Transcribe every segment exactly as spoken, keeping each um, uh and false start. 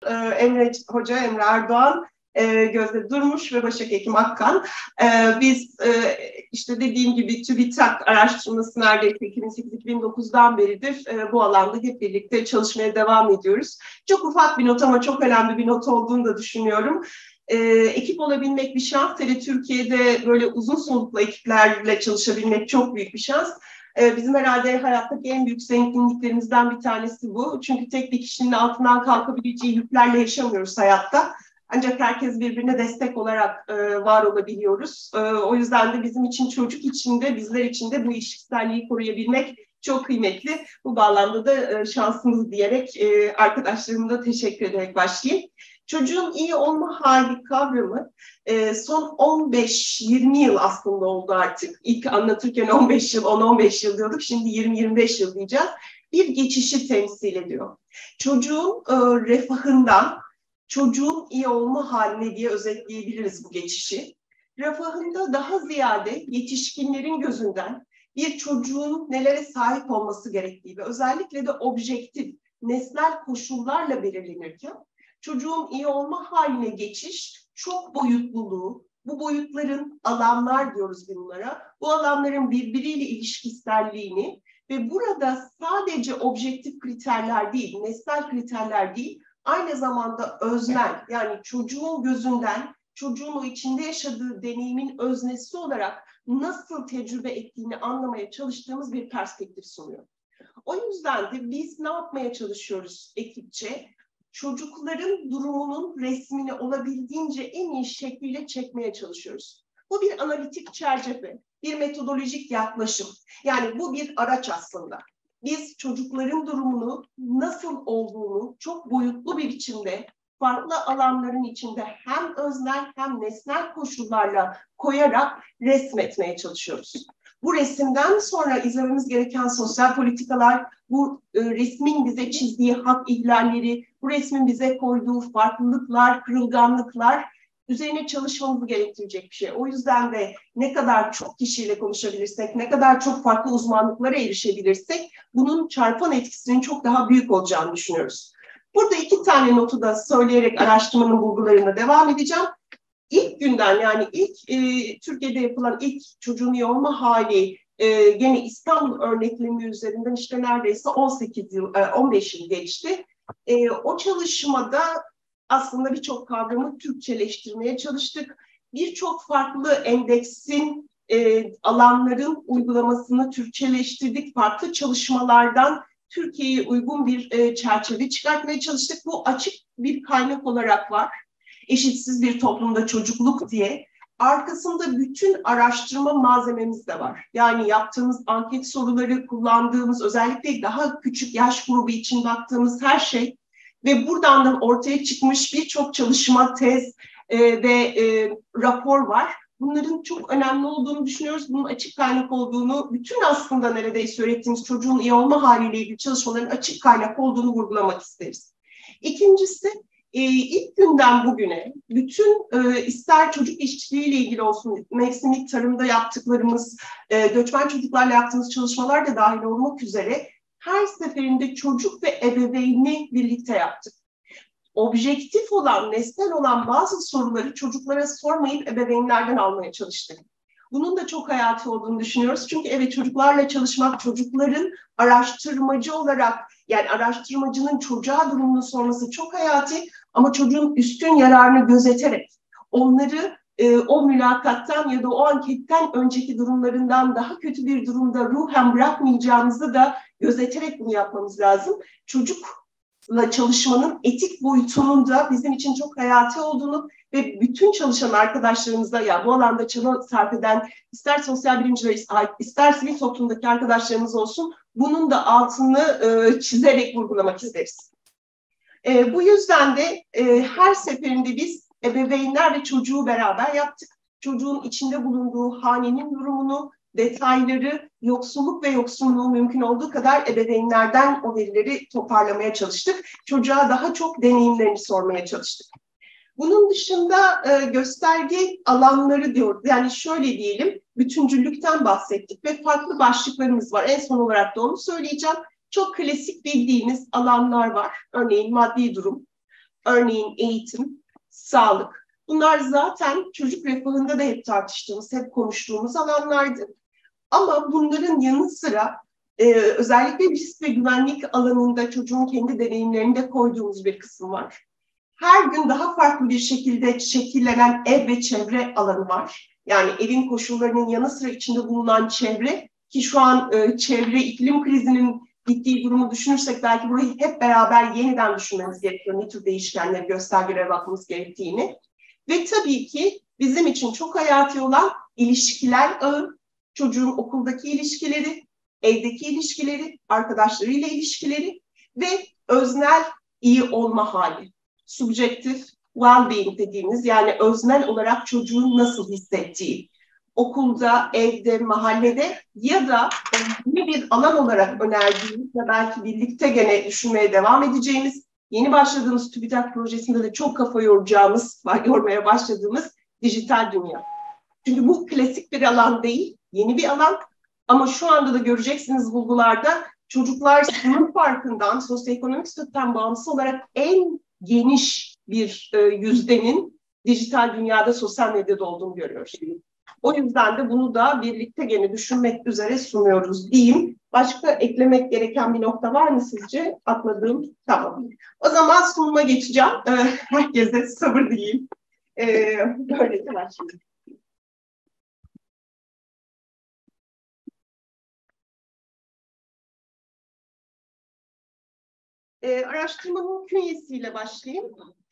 Ee, Emre Hoca, Emre Erdoğan, e, Gözde Durmuş ve Başak Ekim Akkan. Ee, biz e, işte dediğim gibi TÜBİTAK araştırması neredeyse iki bin sekiz iki bin dokuzdan beridir e, bu alanda hep birlikte çalışmaya devam ediyoruz. Çok ufak bir not ama çok önemli bir not olduğunu da düşünüyorum. E, ekip olabilmek bir şans. Tabii Türkiye'de böyle uzun soluklu ekiplerle çalışabilmek çok büyük bir şans. E, bizim herhalde hayattaki en büyük zenginliklerimizden bir tanesi bu. Çünkü tek bir kişinin altından kalkabileceği yüklerle yaşamıyoruz hayatta. Ancak herkes birbirine destek olarak e, var olabiliyoruz. E, o yüzden de bizim için, çocuk için de bizler için de bu ilişkiselliği koruyabilmek çok kıymetli. Bu bağlamda da e, şansımız diyerek e, arkadaşlarıma da teşekkür ederek başlayayım. Çocuğun iyi olma hali kavramı e, son on beş yirmi yıl aslında oldu artık. İlk anlatırken on beş yıl, on on beş yıl diyorduk. Şimdi yirmi yirmi beş yıl diyeceğiz. Bir geçişi temsil ediyor. Çocuğun e, refahından çocuğun iyi olma haline diye özetleyebiliriz bu geçişi. Refahında daha ziyade yetişkinlerin gözünden bir çocuğun nelere sahip olması gerektiği ve özellikle de objektif, nesnel koşullarla belirlenirken çocuğun iyi olma haline geçiş çok boyutluluğu, bu boyutların alanlar diyoruz bunlara, bu alanların birbiriyle ilişkiselliğini ve burada sadece objektif kriterler değil, nesnel kriterler değil, aynı zamanda öznel, yani çocuğun gözünden, çocuğun o içinde yaşadığı deneyimin öznesi olarak nasıl tecrübe ettiğini anlamaya çalıştığımız bir perspektif sunuyor. O yüzden de biz ne yapmaya çalışıyoruz ekipçe? Çocukların durumunun resmini olabildiğince en iyi şekliyle çekmeye çalışıyoruz. Bu bir analitik çerçeve, bir metodolojik yaklaşım. Yani bu bir araç aslında. Biz çocukların durumunu nasıl olduğunu çok boyutlu bir biçimde farklı alanların içinde hem öznel hem nesnel koşullarla koyarak resmetmeye çalışıyoruz. Bu resimden sonra izlememiz gereken sosyal politikalar, bu e, resmin bize çizdiği hak ihlalleri, bu resmin bize koyduğu farklılıklar, kırılganlıklar üzerine çalışmamızı gerektirecek bir şey. O yüzden de ne kadar çok kişiyle konuşabilirsek, ne kadar çok farklı uzmanlıklara erişebilirsek bunun çarpan etkisinin çok daha büyük olacağını düşünüyoruz. Burada iki tane notu da söyleyerek araştırmanın bulgularına devam edeceğim. İlk günden, yani ilk e, Türkiye'de yapılan ilk çocuğun iyi olma hali e, gene İstanbul örneklemi üzerinden işte neredeyse on sekiz yıl, e, on beş yıl geçti. E, o çalışmada aslında birçok kavramı Türkçeleştirmeye çalıştık. Birçok farklı endeksin, e, alanların uygulamasını Türkçeleştirdik. Farklı çalışmalardan Türkiye'ye uygun bir e, çerçeve çıkartmaya çalıştık. Bu açık bir kaynak olarak var. Eşitsiz bir toplumda çocukluk diye. Arkasında bütün araştırma malzememiz de var. Yani yaptığımız anket soruları, kullandığımız özellikle daha küçük yaş grubu için baktığımız her şey ve buradan ortaya çıkmış birçok çalışma, tez e, ve e, rapor var. Bunların çok önemli olduğunu düşünüyoruz. Bunun açık kaynak olduğunu, bütün aslında neredeyse öğrettiğimiz çocuğun iyi olma haliyle ilgili çalışmaların açık kaynak olduğunu vurgulamak isteriz. İkincisi, e, ilk günden bugüne bütün e, ister çocuk işçiliğiyle ilgili olsun, mevsimlik tarımda yaptıklarımız, e, göçmen çocuklarla yaptığımız çalışmalar da dahil olmak üzere her seferinde çocuk ve ebeveyni birlikte yaptık. Objektif olan, nesnel olan bazı soruları çocuklara sormayıp ebeveynlerden almaya çalıştık. Bunun da çok hayati olduğunu düşünüyoruz. Çünkü evet, çocuklarla çalışmak, çocukların araştırmacı olarak, yani araştırmacının çocuğa durumunu sorması çok hayati, ama çocuğun üstün yararını gözeterek onları e, o mülakattan ya da o anketten önceki durumlarından daha kötü bir durumda ruhen bırakmayacağımızı da gözeterek bunu yapmamız lazım. Çocuk çalışmanın etik boyutunun da bizim için çok hayati olduğunu ve bütün çalışan arkadaşlarımızda, ya bu alanda çaba sarf eden ister sosyal bilimciler, ister sivil toplumdaki arkadaşlarımız olsun, bunun da altını e, çizerek vurgulamak isteriz. E, bu yüzden de e, her seferinde biz ebeveynler ve çocuğu beraber yaptık. Çocuğun içinde bulunduğu hanenin durumunu, detayları, yoksulluk ve yoksunluğu mümkün olduğu kadar ebeveynlerden o verileri toparlamaya çalıştık. Çocuğa daha çok deneyimlerini sormaya çalıştık. Bunun dışında e, gösterge alanları diyoruz. Yani şöyle diyelim, bütüncüllükten bahsettik ve farklı başlıklarımız var. En son olarak da onu söyleyeceğim. Çok klasik bildiğimiz alanlar var. Örneğin maddi durum, Örneğin eğitim, sağlık. Bunlar zaten çocuk refahında da hep tartıştığımız, hep konuştuğumuz alanlardı. Ama bunların yanı sıra e, özellikle risk ve güvenlik alanında çocuğun kendi deneyimlerinde koyduğumuz bir kısım var. Her gün daha farklı bir şekilde şekillenen ev ve çevre alanı var. Yani evin koşullarının yanı sıra içinde bulunan çevre, ki şu an e, çevre iklim krizinin gittiği durumu düşünürsek belki burayı hep beraber yeniden düşünmemiz gerekiyor. Ne tür değişkenleri, göstergelere bakmamız gerektiğini. Ve tabii ki bizim için çok hayati olan ilişkiler ağı, çocuğun okuldaki ilişkileri, evdeki ilişkileri, arkadaşlarıyla ilişkileri ve öznel iyi olma hali. Subjective well-being dediğimiz, yani öznel olarak çocuğun nasıl hissettiği. Okulda, evde, mahallede ya da yeni bir alan olarak önerdiğimiz ve belki birlikte gene düşünmeye devam edeceğimiz, yeni başladığımız TÜBİTAK projesinde de çok kafa yoracağımız, yormaya başladığımız dijital dünya. Çünkü bu klasik bir alan değil, yeni bir alan. Ama şu anda da göreceksiniz bulgularda çocuklar sınıf farkından, sosyoekonomik statüden bağımsız olarak en geniş bir e, yüzdenin dijital dünyada, sosyal medyada olduğunu görüyoruz. O yüzden de bunu da birlikte gene düşünmek üzere sunuyoruz diyeyim. Başka eklemek gereken bir nokta var mı sizce? Atladığım, tamam. O zaman sunuma geçeceğim. Ee, herkese sabır diyeyim. Ee, böylece başlayalım. Ee, araştırmanın künyesiyle başlayayım.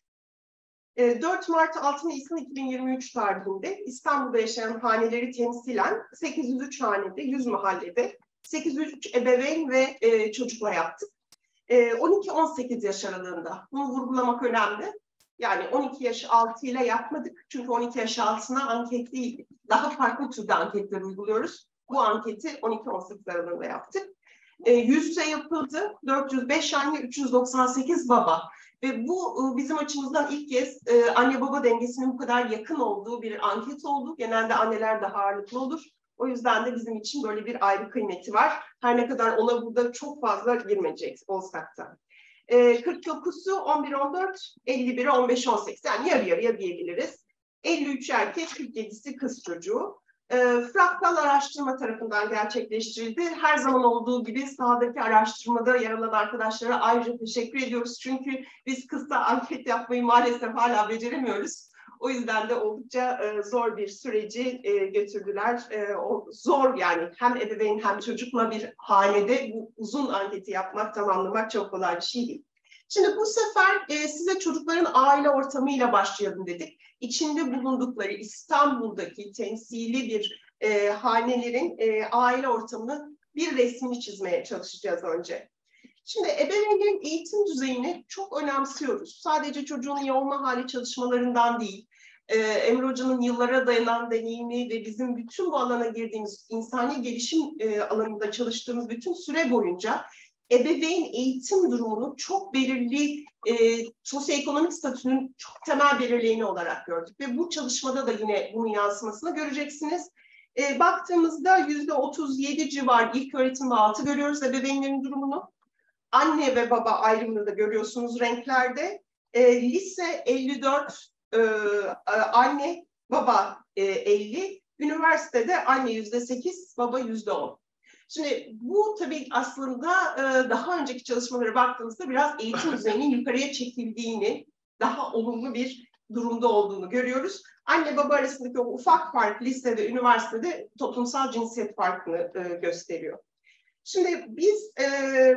dört Mart altı Nisan iki bin yirmi üç tarihinde İstanbul'da yaşayan haneleri temsilen sekiz yüz üç hanede, yüz mahallede sekiz yüz üç ebeveyn ve e, çocukla yaptık. E, on iki on sekiz yaş aralığında. Bunu vurgulamak önemli. Yani on iki yaş altı ile yapmadık. Çünkü on iki yaş altına anket değil, daha farklı türde anketler uyguluyoruz. Bu anketi on iki on sekiz aralığında yaptık. E, yüz yüze yapıldı. dört yüz beş anne, üç yüz doksan sekiz baba. Ve bu bizim açımızdan ilk kez e, anne baba dengesinin bu kadar yakın olduğu bir anket oldu. Genelde anneler daha ağırlıklı olur. O yüzden de bizim için böyle bir ayrı kıymeti var. Her ne kadar ona burada çok fazla girmeyecek olsak da. E, kırk dokuzu on bir on dört, elli biri on beş on sekiz, yani yarı yarıya diyebiliriz. elli üç erkek, kırk yedisi kız çocuğu. E, Fraktal araştırma tarafından gerçekleştirildi. Her zaman olduğu gibi sahadaki araştırmada yer alan arkadaşlara ayrıca teşekkür ediyoruz. Çünkü biz kısa anket yapmayı maalesef hala beceremiyoruz. O yüzden de oldukça e, zor bir süreci e, götürdüler. E, o zor, yani hem ebeveyn hem çocukla bir hanede bu uzun anketi yapmak, tamamlamak çok kolay bir şey değil. Şimdi bu sefer e, size çocukların aile ortamıyla başlayalım dedik. İçinde bulundukları İstanbul'daki temsili bir e, hanelerin e, aile ortamını, bir resmini çizmeye çalışacağız önce. Şimdi ebeveynlerin eğitim düzeyini çok önemsiyoruz. Sadece çocuğun iyi olma hali çalışmalarından değil, e, Emre Hoca'nın yıllara dayanan deneyimi ve bizim bütün bu alana girdiğimiz insani gelişim e, alanında çalıştığımız bütün süre boyunca ebeveyn eğitim durumunu çok belirli e, sosyoekonomik statünün çok temel belirleyeni olarak gördük. Ve bu çalışmada da yine bunun yansımasını göreceksiniz. E, baktığımızda yüzde otuz yedi civar ilk öğretim ve altı görüyoruz ebeveynlerin durumunu. Anne ve baba ayrımını da görüyorsunuz renklerde. E, lise elli dört e, anne, baba e, elli. Üniversitede anne yüzde sekiz, baba yüzde on. Şimdi bu tabii aslında e, daha önceki çalışmalara baktığımızda biraz eğitim düzeyinin yukarıya çekildiğini, daha olumlu bir durumda olduğunu görüyoruz. Anne baba arasındaki o ufak fark lise ve üniversitede toplumsal cinsiyet farkını e, gösteriyor. Şimdi biz e,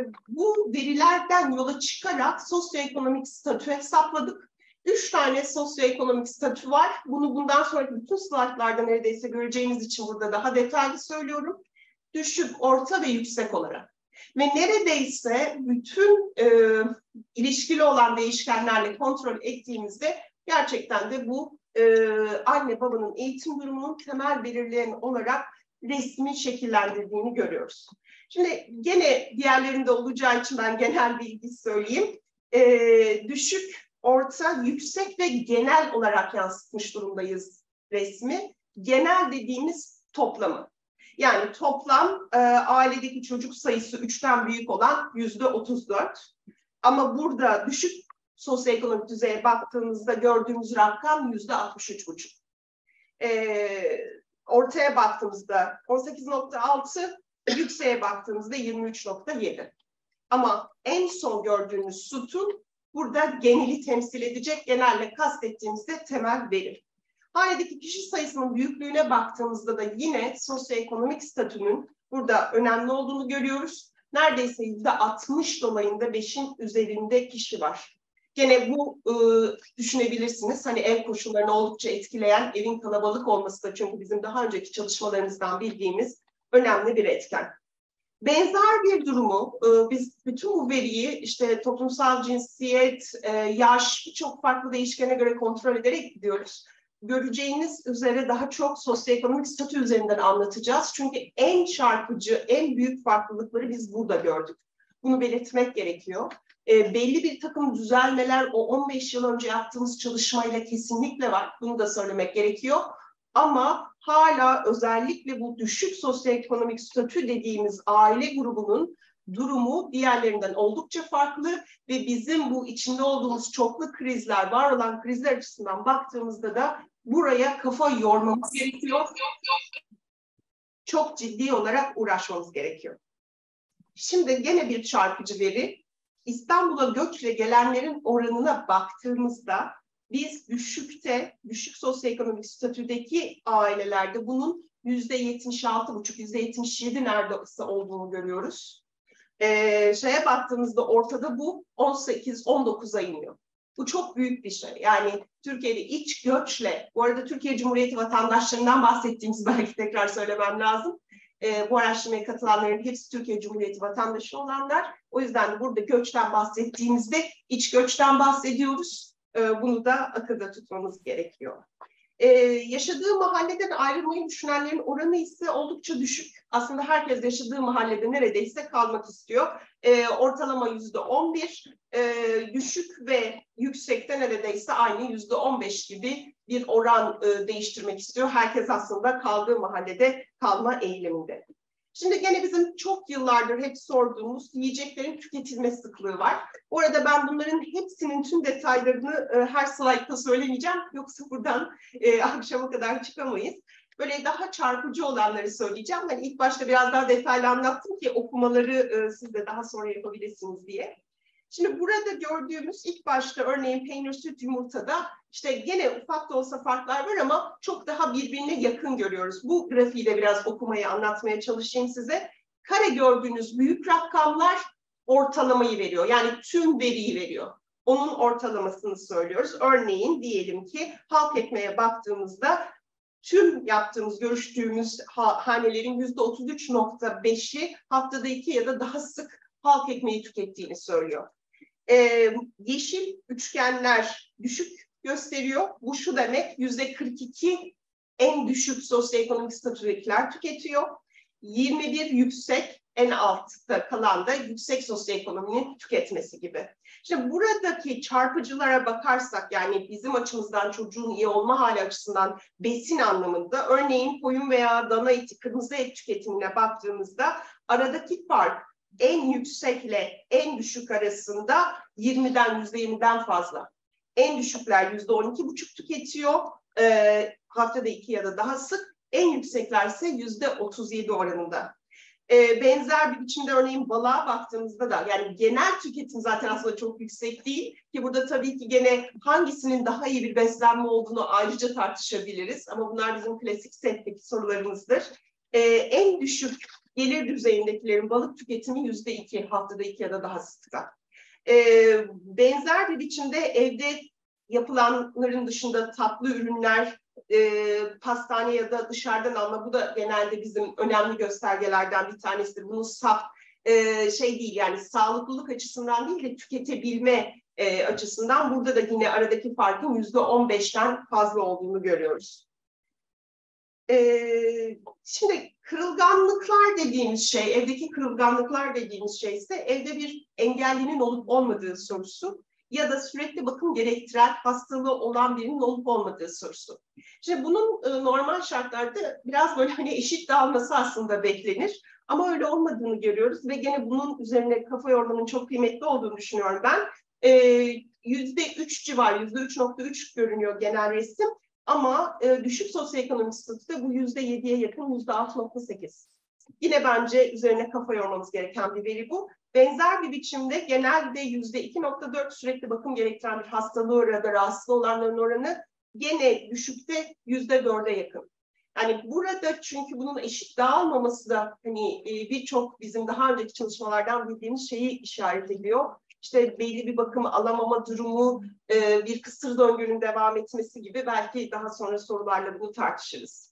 bu verilerden yola çıkarak sosyoekonomik statü hesapladık. Üç tane sosyoekonomik statü var. Bunu bundan sonraki bütün slaytlarda neredeyse göreceğiniz için burada daha detaylı söylüyorum. Düşük, orta ve yüksek olarak. Ve neredeyse bütün e, ilişkili olan değişkenlerle kontrol ettiğimizde gerçekten de bu e, anne babanın eğitim durumunun temel belirleyen olarak resmi şekillendirdiğini görüyoruz. Şimdi gene diğerlerinde olacağı için ben genel bilgi söyleyeyim. E, düşük, orta, yüksek ve genel olarak yansıtmış durumdayız resmi. Genel dediğimiz toplamı. Yani toplam e, ailedeki çocuk sayısı üçten büyük olan yüzde otuz dört. Ama burada düşük sosyoekonomik düzeye baktığımızda gördüğümüz rakam yüzde altmış üç buçuk. Ee, ortaya baktığımızda on sekiz nokta altı, yükseğe baktığımızda yirmi üç nokta yedi. Ama en son gördüğümüz sütun burada geneli temsil edecek, genelle kastettiğimizde temel veri. Hanedeki kişi sayısının büyüklüğüne baktığımızda da yine sosyoekonomik statünün burada önemli olduğunu görüyoruz. Neredeyse yüzde altmış dolayında beşin üzerinde kişi var. Gene bu e, düşünebilirsiniz. Hani ev koşullarını oldukça etkileyen evin kalabalık olması da çünkü bizim daha önceki çalışmalarımızdan bildiğimiz önemli bir etken. Benzer bir durumu e, biz bütün bu veriyi işte toplumsal cinsiyet, e, yaş birçok farklı değişkene göre kontrol ederek gidiyoruz. Göreceğiniz üzere daha çok sosyoekonomik statü üzerinden anlatacağız. Çünkü en çarpıcı, en büyük farklılıkları biz burada gördük. Bunu belirtmek gerekiyor. E, belli bir takım düzelmeler o on beş yıl önce yaptığımız çalışmayla kesinlikle var. Bunu da söylemek gerekiyor. Ama hala özellikle bu düşük sosyoekonomik statü dediğimiz aile grubunun durumu diğerlerinden oldukça farklı ve bizim bu içinde olduğumuz çoklu krizler, var olan krizler açısından baktığımızda da buraya kafa yormamız gerekiyor. Çok ciddi olarak uğraşmamız gerekiyor. Şimdi gene bir çarpıcı veri. İstanbul'a göçle gelenlerin oranına baktığımızda biz düşükte, düşük sosyoekonomik statüdeki ailelerde bunun yüzde yetmiş altı buçuk, yüzde yetmiş yedi neredeyse olduğunu görüyoruz. Ee, şeye baktığımızda ortada bu on sekiz on dokuza iniyor. Bu çok büyük bir şey. Yani Türkiye'de iç göçle, bu arada Türkiye Cumhuriyeti vatandaşlarından bahsettiğimiz belki tekrar söylemem lazım. Ee, bu araştırmaya katılanların hepsi Türkiye Cumhuriyeti vatandaşı olanlar. O yüzden de burada göçten bahsettiğimizde iç göçten bahsediyoruz. Ee, bunu da akılda tutmamız gerekiyor. Ee, yaşadığı mahalleden ayrılmayı düşünenlerin oranı ise oldukça düşük. Aslında herkes yaşadığı mahallede neredeyse kalmak istiyor. Ee, ortalama yüzde on bir, e, düşük ve yüksekte neredeyse aynı yüzde on beş gibi bir oran e, değiştirmek istiyor. Herkes aslında kaldığı mahallede kalma eğiliminde. Şimdi gene bizim çok yıllardır hep sorduğumuz yiyeceklerin tüketilme sıklığı var. Orada ben bunların hepsinin tüm detaylarını e, her slaytta söylemeyeceğim. Yoksa buradan e, akşama kadar çıkamayız. Böyle daha çarpıcı olanları söyleyeceğim. Hani ilk başta biraz daha detaylı anlattım ki okumaları e, siz de daha sonra yapabilirsiniz diye. Şimdi burada gördüğümüz ilk başta örneğin peynir, süt, yumurtada işte gene ufak da olsa farklar var ama çok daha birbirine yakın görüyoruz. Bu grafiği de biraz okumayı anlatmaya çalışayım size. Kare gördüğünüz büyük rakamlar ortalamayı veriyor. Yani tüm veriyi veriyor. Onun ortalamasını söylüyoruz. Örneğin diyelim ki halk ekmeğe baktığımızda tüm yaptığımız, görüştüğümüz hanelerin yüzde otuz üç nokta beşi haftada iki ya da daha sık halk ekmeği tükettiğini söylüyor. Ee, yeşil üçgenler düşük gösteriyor. Bu şu demek, yüzde kırk iki en düşük sosyoekonomik statüdekiler tüketiyor. yirmi bir yüksek, en altta kalan da yüksek sosyoekonominin tüketmesi gibi. İşte buradaki çarpıcılara bakarsak, yani bizim açımızdan çocuğun iyi olma hali açısından besin anlamında, örneğin koyun veya dana eti, kırmızı et tüketimine baktığımızda aradaki fark en yüksekle en düşük arasında yirmiden yüzde yirmiden fazla. En düşükler yüzde on iki buçuk tüketiyor, e, haftada iki ya da daha sık. En yüksekler ise yüzde otuz yedi oranında. E, benzer bir biçimde örneğin balığa baktığımızda da, yani genel tüketim zaten aslında çok yüksek değil ki burada tabii ki gene hangisinin daha iyi bir beslenme olduğunu ayrıca tartışabiliriz ama bunlar bizim klasik setteki sorularımızdır. E, en düşük gelir düzeyindekilerin balık tüketimi yüzde iki, haftada iki ya da daha sıkta. Ee, benzer bir biçimde evde yapılanların dışında tatlı ürünler, e, pastane ya da dışarıdan alma, bu da genelde bizim önemli göstergelerden bir tanesidir. Bunun saf e, şey değil, yani sağlıklılık açısından değil de tüketebilme e, açısından burada da yine aradaki farkın yüzde on beşten fazla olduğunu görüyoruz. Ee, şimdi kırılganlıklar dediğimiz şey, evdeki kırılganlıklar dediğimiz şey ise evde bir engellinin olup olmadığı sorusu ya da sürekli bakım gerektiren hastalığı olan birinin olup olmadığı sorusu. Şimdi bunun e, normal şartlarda biraz böyle hani eşit dağılması aslında beklenir ama öyle olmadığını görüyoruz ve gene bunun üzerine kafa yormanın çok kıymetli olduğunu düşünüyorum ben. yüzde üç civar, yüzde üç nokta üç görünüyor genel resim. Ama e, düşük sosyoekonomik statüde bu yüzde yediye yakın, yüzde altı nokta sekiz. Yine bence üzerine kafa yormamız gereken bir veri bu. Benzer bir biçimde genelde yüzde iki nokta dört sürekli bakım gerektiren bir hastalığı orada rahatsız olanların oranı gene düşükte yüzde dörde yakın. Yani burada çünkü bunun eşit dağılmaması da hani e, birçok bizim daha önceki çalışmalardan bildiğimiz şeyi işaret ediyor. İşte belli bir bakım alamama durumu, e, bir kısır döngünün devam etmesi gibi belki daha sonra sorularla bunu tartışırız.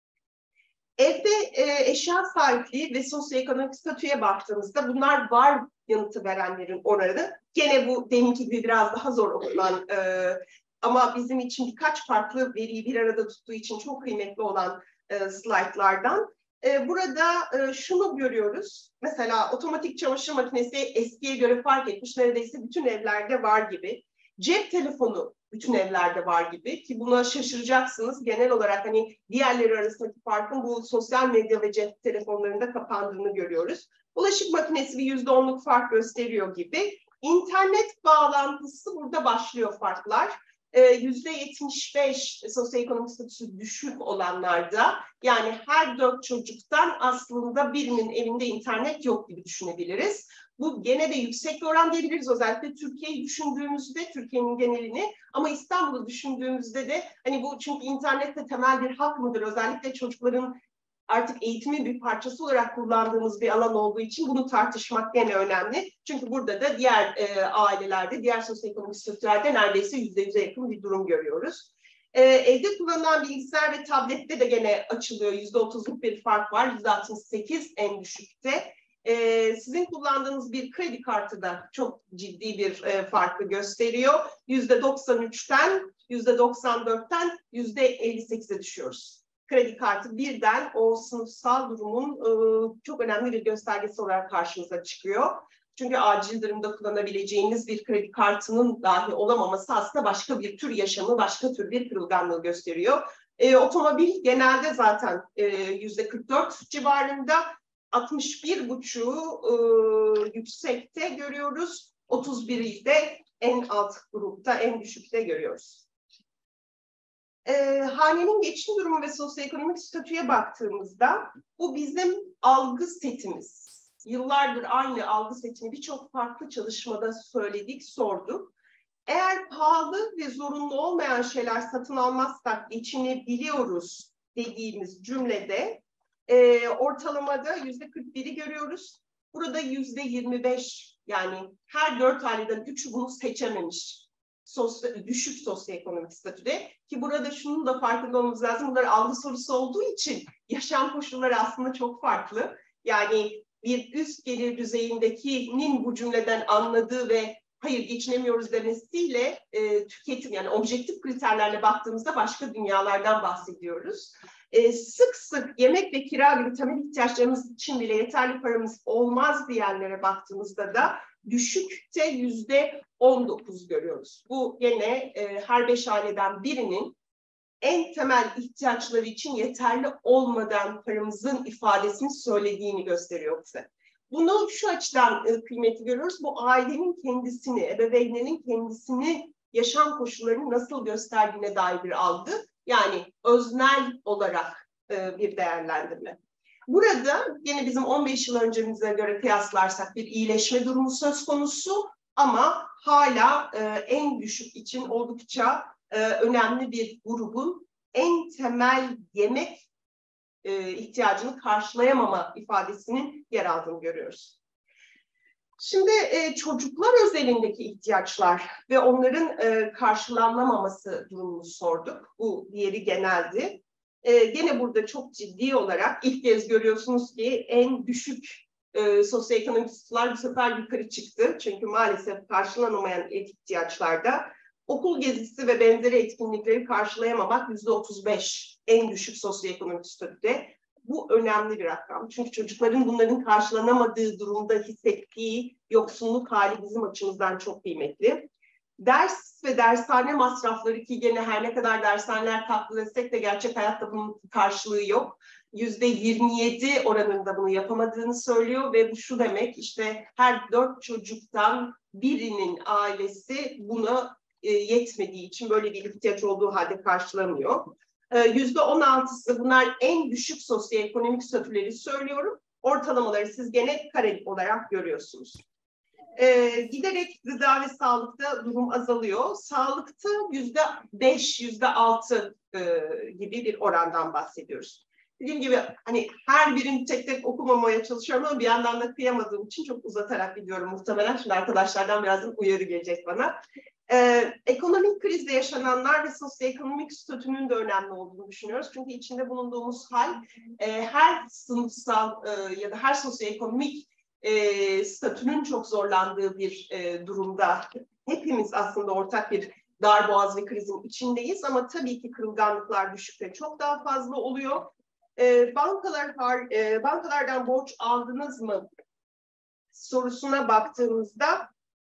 Evde e, eşya sahipliği ve sosyoekonomik statüye baktığımızda bunlar var yanıtı verenlerin oranı. Gene bu deminki gibi biraz daha zor okunan e, ama bizim için birkaç farklı veriyi bir arada tuttuğu için çok kıymetli olan e, slaytlardan. E, burada e, şunu görüyoruz. Mesela otomatik çamaşır makinesi eskiye göre fark etmiş. Neredeyse bütün evlerde var gibi. Cep telefonu bütün evlerde var gibi ki buna şaşıracaksınız. Genel olarak hani diğerleri arasındaki farkın bu sosyal medya ve cep telefonlarında kapandığını görüyoruz. Bulaşık makinesi bir yüzde onluk fark gösteriyor gibi. İnternet bağlantısı burada başlıyor farklar. Yüzde yetmiş beş sosyoekonomik statüsü düşük olanlarda, yani her dört çocuktan aslında birinin evinde internet yok gibi düşünebiliriz. Bu gene de yüksek bir oran diyebiliriz. Özellikle Türkiye'yi düşündüğümüzde, Türkiye'nin genelini, ama İstanbul'u düşündüğümüzde de hani bu çünkü internet de temel bir hak mıdır? Özellikle çocukların artık eğitimin bir parçası olarak kullandığımız bir alan olduğu için bunu tartışmak gene önemli. Çünkü burada da diğer e, ailelerde, diğer sosyoekonomik statülerde neredeyse yüzde yüze yakın bir durum görüyoruz. E, evde kullanılan bilgisayar ve tablette de gene açılıyor. yüzde otuzluk bir fark var. yüzde altmış sekiz en düşükte. Ee, sizin kullandığınız bir kredi kartı da çok ciddi bir e, farkı gösteriyor. yüzde doksan üçten yüzde doksan dörtten yüzde elli sekize düşüyoruz. Kredi kartı birden o sınıfsal durumun e, çok önemli bir göstergesi olarak karşımıza çıkıyor. Çünkü acil durumda kullanabileceğiniz bir kredi kartının dahi olamaması aslında başka bir tür yaşamı, başka tür bir kırılganlığı gösteriyor. E, otomobil genelde zaten e, yüzde kırk dört civarında, altmış bir buçuğu e, yüksekte görüyoruz. otuz biri de en alt grupta, en düşükte görüyoruz. E, hanenin geçim durumu ve sosyoekonomik statüye baktığımızda bu bizim algı setimiz. Yıllardır aynı algı setini birçok farklı çalışmada söyledik, sorduk. Eğer pahalı ve zorunlu olmayan şeyler satın almazsak geçinebiliyoruz dediğimiz cümlede E, ortalamada yüzde kırk biri görüyoruz. Burada yüzde yirmi beş, yani her dört aileden üçü bunu seçememiş. Sosyo, düşük sosyoekonomik statüde. Ki burada şunun da farkında olmamız lazım. Bunlar algı sorusu olduğu için yaşam koşulları aslında çok farklı. Yani bir üst gelir düzeyindekinin bu cümleden anladığı ve hayır geçinemiyoruz demesiyle e, tüketim, yani objektif kriterlerle baktığımızda başka dünyalardan bahsediyoruz. E, sık sık yemek ve kira gibi temel ihtiyaçlarımız için bile yeterli paramız olmaz diyenlere baktığımızda da düşükte yüzde on dokuz görüyoruz. Bu yine e, her beş aileden birinin en temel ihtiyaçları için yeterli olmadan paramızın ifadesini söylediğini gösteriyor bize. Bunu şu açıdan e, kıymetli görüyoruz. Bu ailenin kendisini, ebeveynlerin kendisini, yaşam koşullarını nasıl gösterdiğine dair bir algı. Yani öznel olarak e, bir değerlendirme. Burada yine bizim on beş yıl öncemize göre kıyaslarsak bir iyileşme durumu söz konusu ama hala e, en düşük için oldukça e, önemli bir grubun en temel yemek e, ihtiyacını karşılayamama ifadesinin yer aldığını görüyoruz. Şimdi e, çocuklar özelindeki ihtiyaçlar ve onların e, karşılanamaması durumunu sorduk. Bu diğeri geneldi. E, gene burada çok ciddi olarak ilk kez görüyorsunuz ki en düşük e, sosyoekonomik sınıflar bu sefer yukarı çıktı. Çünkü maalesef karşılanamayan ihtiyaçlarda okul gezisi ve benzeri etkinlikleri karşılayamamak yüzde otuz beş en düşük sosyoekonomik statüde. Bu önemli bir rakam. Çünkü çocukların bunların karşılanamadığı durumda hissettiği yoksunluk hali bizim açımızdan çok kıymetli. Ders ve dershane masrafları, ki gene her ne kadar dershaneler tatlı desek de gerçek hayatta bunun karşılığı yok. yüzde yirmi yedi oranında bunu yapamadığını söylüyor ve bu şu demek, işte her dört çocuktan birinin ailesi buna e, yetmediği için, böyle bir ihtiyaç olduğu halde karşılamıyor. Yüzde on altısı, bunlar en düşük sosyoekonomik statüleri söylüyorum. Ortalamaları siz gene kare olarak görüyorsunuz. Ee, giderek gıda ve sağlıkta durum azalıyor. Sağlıkta yüzde beş, yüzde altı e, gibi bir orandan bahsediyoruz. Dediğim gibi hani her birini tek tek okumamaya çalışıyorum ama bir yandan da kıyamadığım için çok uzatarak gidiyorum muhtemelen. Şimdi arkadaşlardan birazdan uyarı gelecek bana. Ee, ekonomik krizde yaşananlar ve sosyoekonomik statünün de önemli olduğunu düşünüyoruz. Çünkü içinde bulunduğumuz hal e, her sınıfsal e, ya da her sosyoekonomik e, statünün çok zorlandığı bir e, durumda. Hepimiz aslında ortak bir darboğaz ve krizin içindeyiz ama tabii ki kırılganlıklar düşükte çok daha fazla oluyor. E, bankalar e, bankalardan borç aldınız mı sorusuna baktığımızda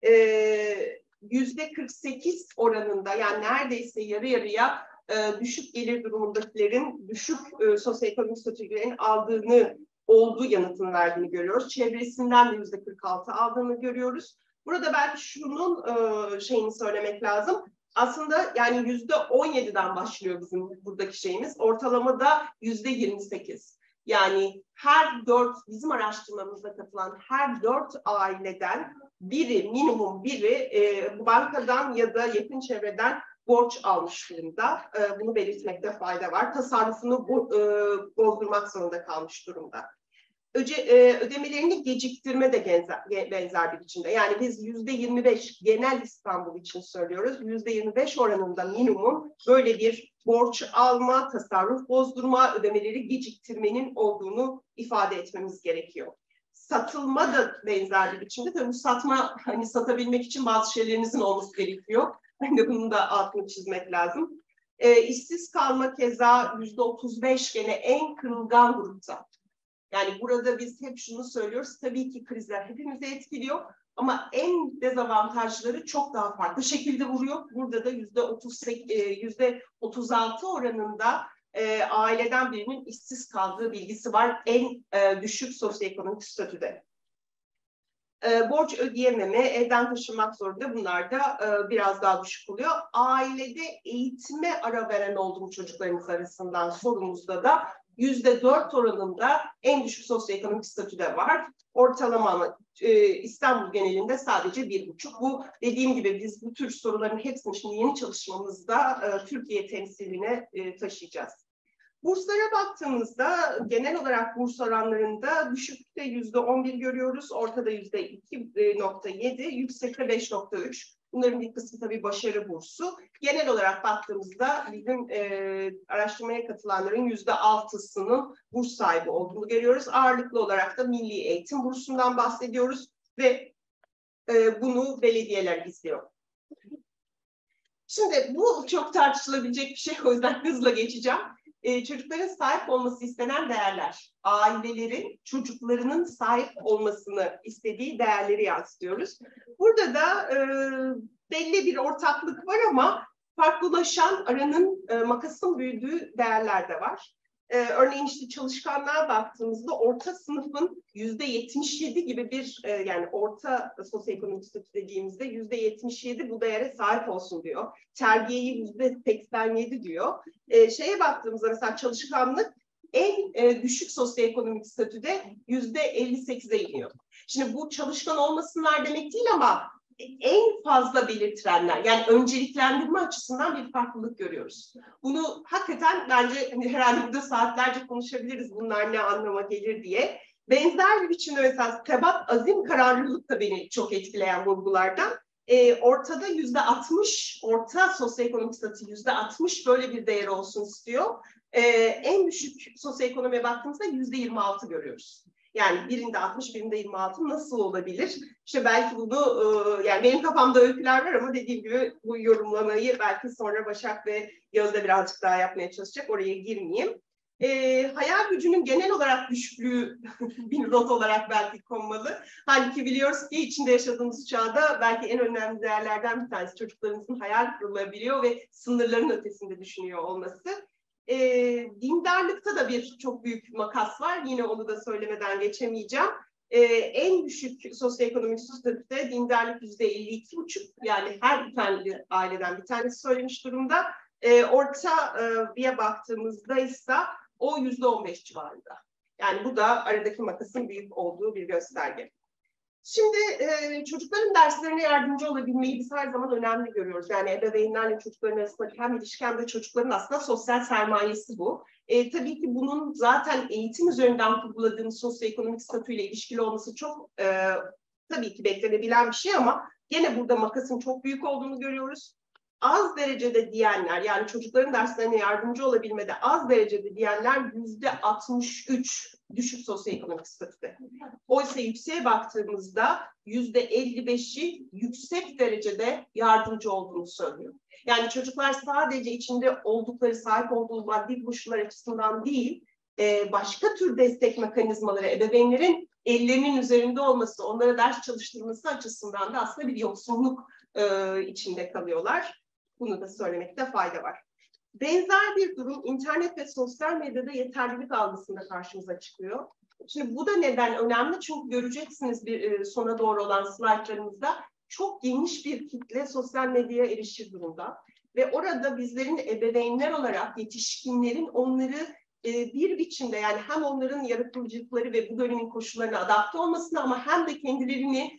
e, yüzde kırk sekiz oranında, yani neredeyse yarı yarıya e, düşük gelir durumundakilerin düşük e, sosyoekonomik statülerin aldığını, olduğu yanıtını verdiğini görüyoruz. Çevresinden de yüzde kırk altı aldığını görüyoruz. Burada belki şunun e, şeyini söylemek lazım. Aslında yani yüzde on yediden başlıyor bizim buradaki şeyimiz. Ortalamada yüzde yirmi sekiz. Yani her dört, bizim araştırmamızda katılan her dört aileden biri, minimum biri e, bankadan ya da yakın çevreden borç almış durumda. E, bunu belirtmekte fayda var. Tasarrufunu bu, e, bozdurmak zorunda kalmış durumda. Öce, e, ödemelerini geciktirme de benzer, benzer bir biçimde. Yani biz yüzde yirmi beş genel İstanbul için söylüyoruz. Yüzde yirmi beş oranında minimum böyle bir borç alma, tasarruf bozdurma, ödemeleri geciktirmenin olduğunu ifade etmemiz gerekiyor. Satılma da benzer bir biçimde. Tabii bu satma, hani satabilmek için bazı şeylerinizin olması gerekiyor. Ben de bunun da altını çizmek lazım. E, işsiz kalma keza yüzde otuz beş gene en kırılgan grupta. Yani burada biz hep şunu söylüyoruz, tabii ki krizler hepimizi etkiliyor ama en dezavantajları çok daha farklı şekilde vuruyor. Burada da yüzde otuz, yüzde otuz altı oranında e, aileden birinin işsiz kaldığı bilgisi var en e, düşük sosyoekonomik statüde. E, borç ödeyememe, evden taşınmak zorunda, bunlar da e, biraz daha düşük oluyor. Ailede eğitime ara veren oldu mu çocuklarımız arasından sorumuzda da yüzde dört oranında en düşük sosyoekonomik statüde var. Ortalama e, İstanbul genelinde sadece bir buçuk. Bu dediğim gibi biz bu tür soruların hepsini şimdi yeni çalışmamızda e, Türkiye temsiline e, taşıyacağız. Burslara baktığımızda genel olarak burs oranlarında düşükte yüzde on bir görüyoruz, ortada yüzde iki nokta yedi, yüksekte beş nokta üç. Bunların bir kısmı tabii başarı bursu. Genel olarak baktığımızda bizim e, araştırmaya katılanların yüzde altısının burs sahibi olduğunu görüyoruz. Ağırlıklı olarak da milli eğitim bursundan bahsediyoruz ve e, bunu belediyeler izliyor. Şimdi bu çok tartışılabilecek bir şey, o yüzden hızla geçeceğim. Ee, çocukların sahip olması istenen değerler, ailelerin çocuklarının sahip olmasını istediği değerleri yansıtıyoruz. Burada da e, belli bir ortaklık var ama farklılaşan, aranın e, makasın büyüdüğü değerler de var. E, örneğin işte çalışkanlığa baktığımızda orta sınıfın yüzde yetmiş yedi gibi bir e, yani orta sosyoekonomik statü dediğimizde yüzde yetmiş yedi bu değere sahip olsun diyor. Terbiyeyi yüzde seksen yedi diyor. E, şeye baktığımızda mesela çalışkanlık en e, düşük sosyoekonomik statüde yüzde elli sekize iniyor. Şimdi bu çalışkan olmasınlar demek değil ama en fazla belirtilenler, yani önceliklendirme açısından bir farklılık görüyoruz. Bunu hakikaten bence hani herhalde burada saatlerce konuşabiliriz, bunlar ne anlama gelir diye. Benzer bir biçimde mesela sebat, azim, kararlılık da beni çok etkileyen vurgulardan. E, ortada yüzde altmış, orta sosyoekonomik statü yüzde altmış böyle bir değer olsun istiyor. E, en düşük sosyoekonomiye baktığımızda yüzde yirmi altı görüyoruz. Yani birinde altmış, birinde yirmi altı nasıl olabilir? İşte belki bunu, e, yani benim kafamda öyküler var ama dediğim gibi bu yorumlamayı belki sonra Başak ve Gözde birazcık daha yapmaya çalışacak. Oraya girmeyeyim. E, hayal gücünün genel olarak düşüklüğü bir not olarak belki konmalı. Halbuki biliyoruz ki içinde yaşadığımız çağda belki en önemli değerlerden bir tanesi çocuklarımızın hayal kurulabiliyor ve sınırların ötesinde düşünüyor olması. E, dindarlıkta da bir çok büyük makas var. Yine onu da söylemeden geçemeyeceğim. Ee, en düşük sosyoekonomik statüde dindarlık yüzde elli iki buçuk, yani her bir tane aileden bir tanesi söylemiş durumda. Ee, ortaya baktığımızda ise o yüzde on beş civarında. Yani bu da aradaki makasın büyük olduğu bir gösterge. Şimdi e, çocukların derslerine yardımcı olabilmeyi biz her zaman önemli görüyoruz. Yani ebeveynlerle çocukların arasındaki hem ilişki hem de çocukların aslında sosyal sermayesi bu. E, tabii ki bunun zaten eğitim üzerinden kurguladığımız sosyoekonomik statüyle ilişkili olması çok e, tabii ki beklenebilen bir şey ama gene burada makasın çok büyük olduğunu görüyoruz. Az derecede diyenler, yani çocukların derslerine yardımcı olabilmede az derecede diyenler yüzde altmış üç düşük sosyoekonomik statüde. Oysa yükseğe baktığımızda yüzde elli beşi yüksek derecede yardımcı olduğunu söylüyor. Yani çocuklar sadece içinde oldukları, sahip olduğu maddi koşullar açısından değil, başka tür destek mekanizmaları, ebeveynlerin ellerinin üzerinde olması, onlara ders çalıştırması açısından da aslında bir yoksunluk içinde kalıyorlar. Bunu da söylemekte fayda var. Benzer bir durum internet ve sosyal medyada yeterlilik algısında karşımıza çıkıyor. Şimdi bu da neden önemli? Çünkü göreceksiniz bir sona doğru olan slaytlarımızda çok geniş bir kitle sosyal medyaya erişir durumda. Ve orada bizlerin ebeveynler olarak yetişkinlerin onları bir biçimde, yani hem onların yaratıcılıkları ve bu dönemin koşullarına adapte olmasını ama hem de kendilerini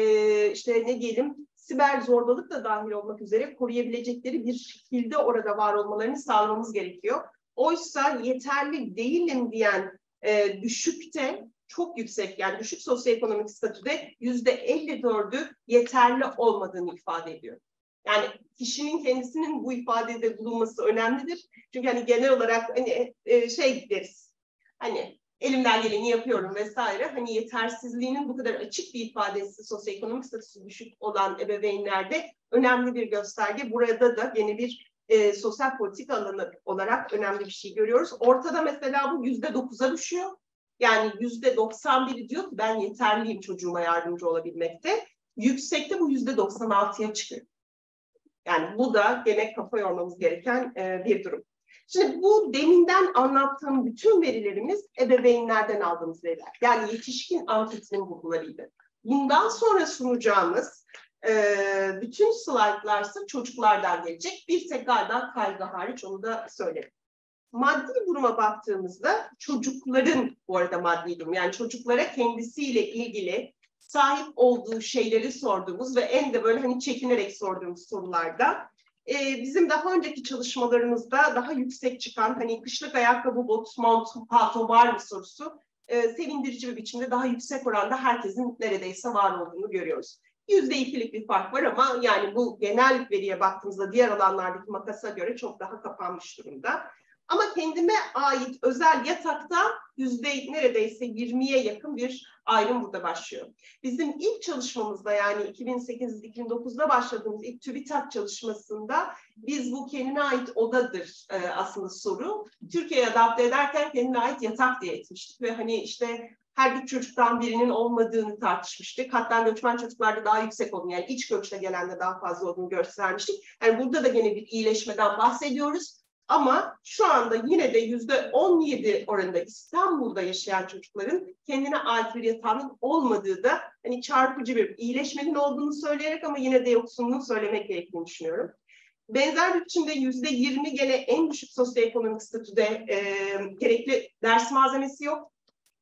işte ne diyelim siber zorbalık da dahil olmak üzere koruyabilecekleri bir şekilde orada var olmalarını sağlamamız gerekiyor. Oysa yeterli değilim diyen e, düşükte çok yüksek, yani düşük sosyoekonomik statüde yüzde elli dördü yeterli olmadığını ifade ediyor. Yani kişinin kendisinin bu ifadede bulunması önemlidir. Çünkü hani genel olarak hani e, şey deriz, hani elimden geleni yapıyorum vesaire. Hani yetersizliğinin bu kadar açık bir ifadesi sosyoekonomik statüsü düşük olan ebeveynlerde önemli bir gösterge. Burada da yeni bir e, sosyal politika alanı olarak önemli bir şey görüyoruz. Ortada mesela bu yüzde dokuza düşüyor. Yani yüzde doksan biri diyor ki ben yeterliyim çocuğuma yardımcı olabilmekte. Yüksekte bu yüzde doksan altıya çıkıyor. Yani bu da gene kafa yormamız gereken e, bir durum. Şimdi bu deminden anlattığım bütün verilerimiz ebeveynlerden aldığımız veriler. Yani yetişkin anketinin bulgularıydı. Bundan sonra sunacağımız e, bütün slaytlarsa çocuklardan gelecek. Bir tek galiba kaygı hariç, onu da söylerim. Maddi duruma baktığımızda çocukların, bu arada maddi durum, yani çocuklara kendisiyle ilgili sahip olduğu şeyleri sorduğumuz ve en de böyle hani çekinerek sorduğumuz sorularda e, bizim daha önceki çalışmalarımızda daha yüksek çıkan hani kışlık ayakkabı, bot, mont, palto var mı sorusu e, sevindirici bir biçimde daha yüksek oranda herkesin neredeyse var olduğunu görüyoruz. Yüzde ikilik bir fark var ama yani bu genel veriye baktığımızda diğer alanlardaki makasa göre çok daha kapanmış durumda. Ama kendime ait özel yatakta yüzde neredeyse yirmiye yakın bir ayrım burada başlıyor. Bizim ilk çalışmamızda, yani iki bin sekiz iki bin dokuzda başladığımız ilk TÜBİTAK çalışmasında biz bu kendine ait odadır e, aslında soru. Türkiye'ye adapte ederken kendine ait yatak diye etmiştik ve hani işte her üç çocuktan birinin olmadığını tartışmıştık. Hatta göçmen çocuklarda daha yüksek olduğunu, yani iç göçle gelende daha fazla olduğunu göstermiştik. Yani burada da gene bir iyileşmeden bahsediyoruz. Ama şu anda yine de yüzde on yedi oranında İstanbul'da yaşayan çocukların kendine ait bir yatağının olmadığı da hani çarpıcı bir iyileşmenin olduğunu söyleyerek ama yine de yoksunluğu söylemek gerektiğini düşünüyorum. Benzer bir biçimde yüzde yirmi gene en düşük sosyoekonomik statüde e, gerekli ders malzemesi yok.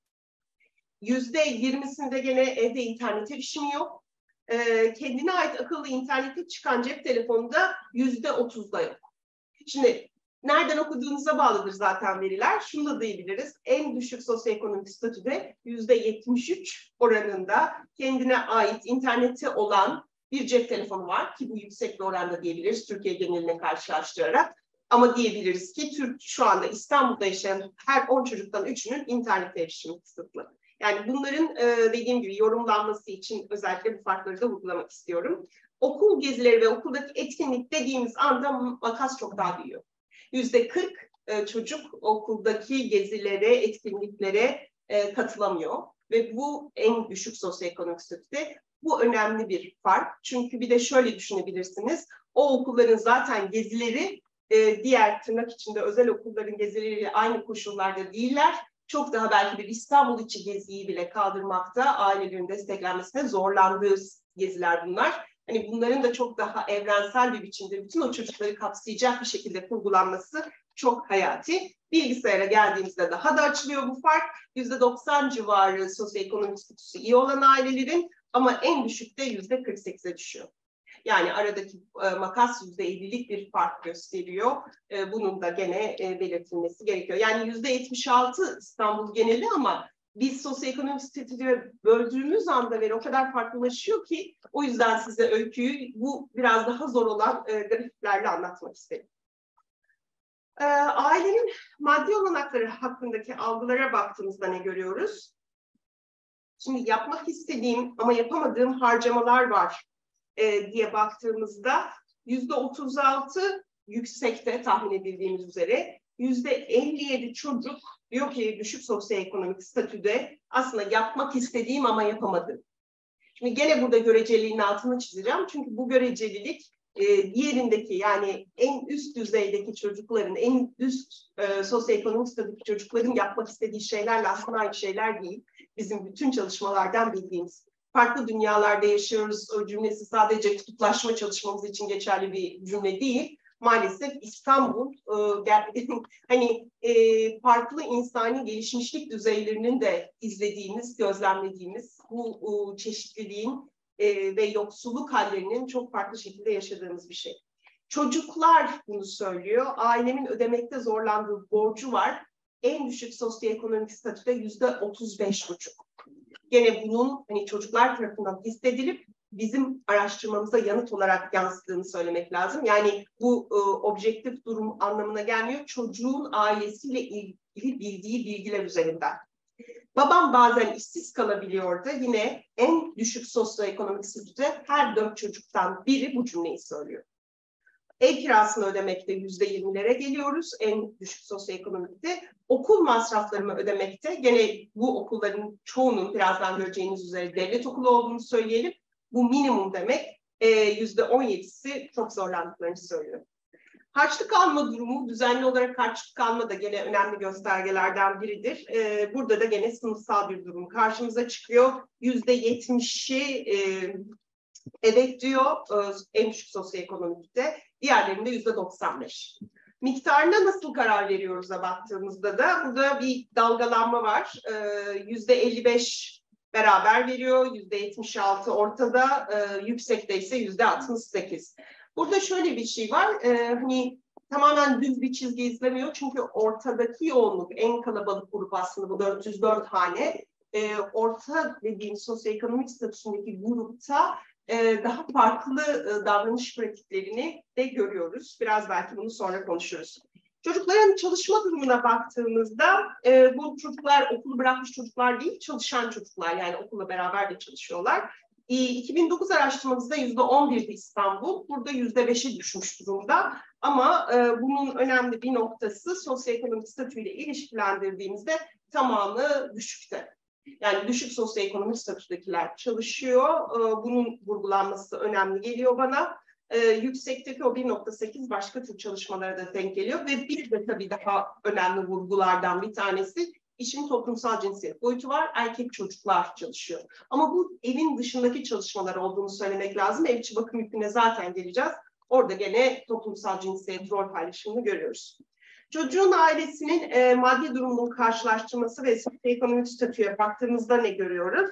Yüzde yirmisinde gene evde internet erişimi yok. E, kendine ait akıllı internete çıkan cep telefonunda yüzde otuzda yok. Şimdi nereden okuduğunuza bağlıdır zaten veriler. Şunu da diyebiliriz. En düşük sosyoekonomik statüde yüzde yetmiş üç oranında kendine ait interneti olan bir cep telefonu var ki bu yüksek bir oranda diyebiliriz Türkiye geneline karşılaştırarak. Ama diyebiliriz ki Türk şu anda İstanbul'da yaşayan her on çocuktan üçünün internet erişimi kısıtlı. Yani bunların dediğim gibi yorumlanması için özellikle bu farkları da vurgulamak istiyorum. Okul gezileri ve okuldaki etkinlik dediğimiz anda makas çok daha büyüyor. Yüzde kırk e, çocuk okuldaki gezilere, etkinliklere e, katılamıyor. Ve bu en düşük sosyoekonomik statüde. Bu önemli bir fark. Çünkü bir de şöyle düşünebilirsiniz. O okulların zaten gezileri e, diğer tırnak içinde özel okulların gezileriyle aynı koşullarda değiller. Çok daha belki bir İstanbul içi geziyi bile kaldırmakta ailelerin desteklenmesine zorlandığı geziler bunlar. Hani bunların da çok daha evrensel bir biçimde bütün o çocukları kapsayacak bir şekilde kurgulanması çok hayati. Bilgisayara geldiğimizde daha da açılıyor bu fark. yüzde doksan civarı sosyoekonomik statüsü iyi olan ailelerin ama en düşükte yüzde kırk sekize düşüyor. Yani aradaki e, makas yüzde ellilik bir fark gösteriyor. E, bunun da gene e, belirtilmesi gerekiyor. Yani yüzde yetmiş altı İstanbul geneli ama biz sosyoekonomik statüye böldüğümüz anda beri o kadar farklılaşıyor ki o yüzden size öyküyü bu biraz daha zor olan e, grafiklerle anlatmak istedim. E, ailenin maddi olanakları hakkındaki algılara baktığımızda ne görüyoruz? Şimdi yapmak istediğim ama yapamadığım harcamalar var e, diye baktığımızda yüzde otuz altı yüksekte tahmin edildiğimiz üzere, yüzde elli yedi çocuk diyor ki düşük sosyoekonomik statüde aslında yapmak istediğim ama yapamadım. Şimdi gene burada göreceliğin altını çizeceğim çünkü bu görecelilik e, diğerindeki yani en üst düzeydeki çocukların, en üst e, sosyoekonomik statüdeki çocukların yapmak istediği şeylerle aslında aynı şeyler değil. Bizim bütün çalışmalardan bildiğimiz. Farklı dünyalarda yaşıyoruz. O cümlesi sadece kutuplaşma çalışmamız için geçerli bir cümle değil. Maalesef İstanbul e, hani e, farklı insani gelişmişlik düzeylerinin de izlediğimiz, gözlemlediğimiz bu e, çeşitliliğin e, ve yoksulluk hallerinin çok farklı şekilde yaşadığımız bir şey. Çocuklar bunu söylüyor. Ailemin ödemekte zorlandığı borcu var. En düşük sosyoekonomik statüde yüzde otuz beş buçuk. Gene bunun hani çocuklar tarafından hissedilip bizim araştırmamıza yanıt olarak yansıttığını söylemek lazım. Yani bu e, objektif durum anlamına gelmiyor. Çocuğun ailesiyle ilgili bildiği bilgiler üzerinden. Babam bazen işsiz kalabiliyordu. Yine en düşük sosyoekonomik statüde her dört çocuktan biri bu cümleyi söylüyor. Ev kirasını ödemekte yüzde yirmilere geliyoruz en düşük sosyoekonomikte. Okul masraflarımı ödemekte gene bu okulların çoğunun birazdan göreceğiniz üzere devlet okulu olduğunu söyleyelim. Bu minimum demek yüzde on yedisi çok zorlandıklarını söylüyor. Harçlık alma durumu, düzenli olarak harçlık alma da gene önemli göstergelerden biridir. Ee, burada da gene sınıfsal bir durum karşımıza çıkıyor. yüzde yetmişi e, evet diyor e, en düşük sosyoekonomikte, diğerlerinde yüzde doksan beş. Miktarına nasıl karar veriyoruz'a baktığımızda da burada bir dalgalanma var. Ee, yüzde elli beş beraber veriyor, yüzde yetmiş altı ortada, e, yüksekte ise yüzde altmış sekiz. Burada şöyle bir şey var, e, hani tamamen düz bir çizgi izlemiyor çünkü ortadaki yoğunluk, en kalabalık grup aslında bu dört yüz dört hane, e, orta dediğimiz sosyoekonomik statüsündeki grupta e, daha farklı e, davranış pratiklerini de görüyoruz. Biraz belki bunu sonra konuşuruz. Çocukların çalışma durumuna baktığımızda e, bu çocuklar okulu bırakmış çocuklar değil, çalışan çocuklar, yani okulla beraber de çalışıyorlar. E, iki bin dokuz araştırmamızda yüzde on birdi İstanbul, burada yüzde beşe düşmüş durumda. Ama e, bunun önemli bir noktası sosyoekonomik statüyle ilişkilendirdiğimizde tamamı düşükte. Yani düşük sosyoekonomik statüdekiler çalışıyor. E, bunun vurgulanması önemli geliyor bana. Ee, yüksekteki o bir nokta sekiz başka tür çalışmalara da denk geliyor ve bir de tabii daha önemli vurgulardan bir tanesi işin toplumsal cinsiyet boyutu var. Erkek çocuklar çalışıyor. Ama bu evin dışındaki çalışmalar olduğunu söylemek lazım. Ev içi bakım yüküne zaten geleceğiz. Orada gene toplumsal cinsiyet rol paylaşımını görüyoruz. Çocuğun ailesinin e, maddi durumunun karşılaştırması ve sosyoekonomik statüye baktığımızda ne görüyoruz?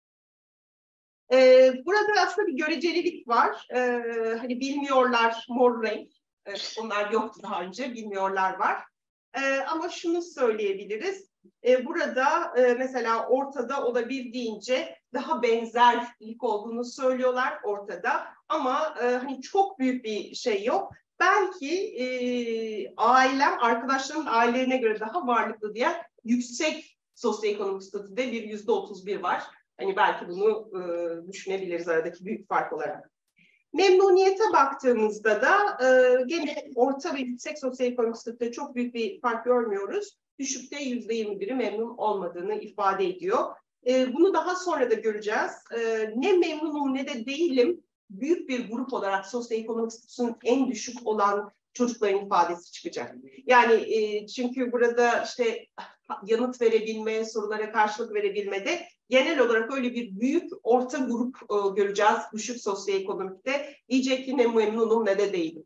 Ee, burada aslında bir görecelilik var. Ee, hani bilmiyorlar mor renk. Evet, onlar yoktu daha önce. Bilmiyorlar var. Ee, ama şunu söyleyebiliriz. Ee, burada e, mesela ortada olabildiğince daha benzerlik olduğunu söylüyorlar ortada. Ama e, hani çok büyük bir şey yok. Belki e, ailem, arkadaşlarımın ailelerine göre daha varlıklı diye yüksek sosyoekonomik statüde bir yüzde otuz bir var. Hani belki bunu e, düşünebiliriz aradaki büyük fark olarak. Memnuniyete baktığımızda da e, gene orta ve yüksek sosyoekonomik statüde çok büyük bir fark görmüyoruz. Düşükte yüzde yirmi biri memnun olmadığını ifade ediyor. E, bunu daha sonra da göreceğiz. E, ne memnunum ne de değilim, büyük bir grup olarak sosyoekonomik statüsünün en düşük olan çocukların ifadesi çıkacak. Yani e, çünkü burada işte yanıt verebilme, sorulara karşılık verebilmede genel olarak öyle bir büyük orta grup e, göreceğiz düşük sosyoekonomikte. Diyecek ki ne memnunum ne de değilim.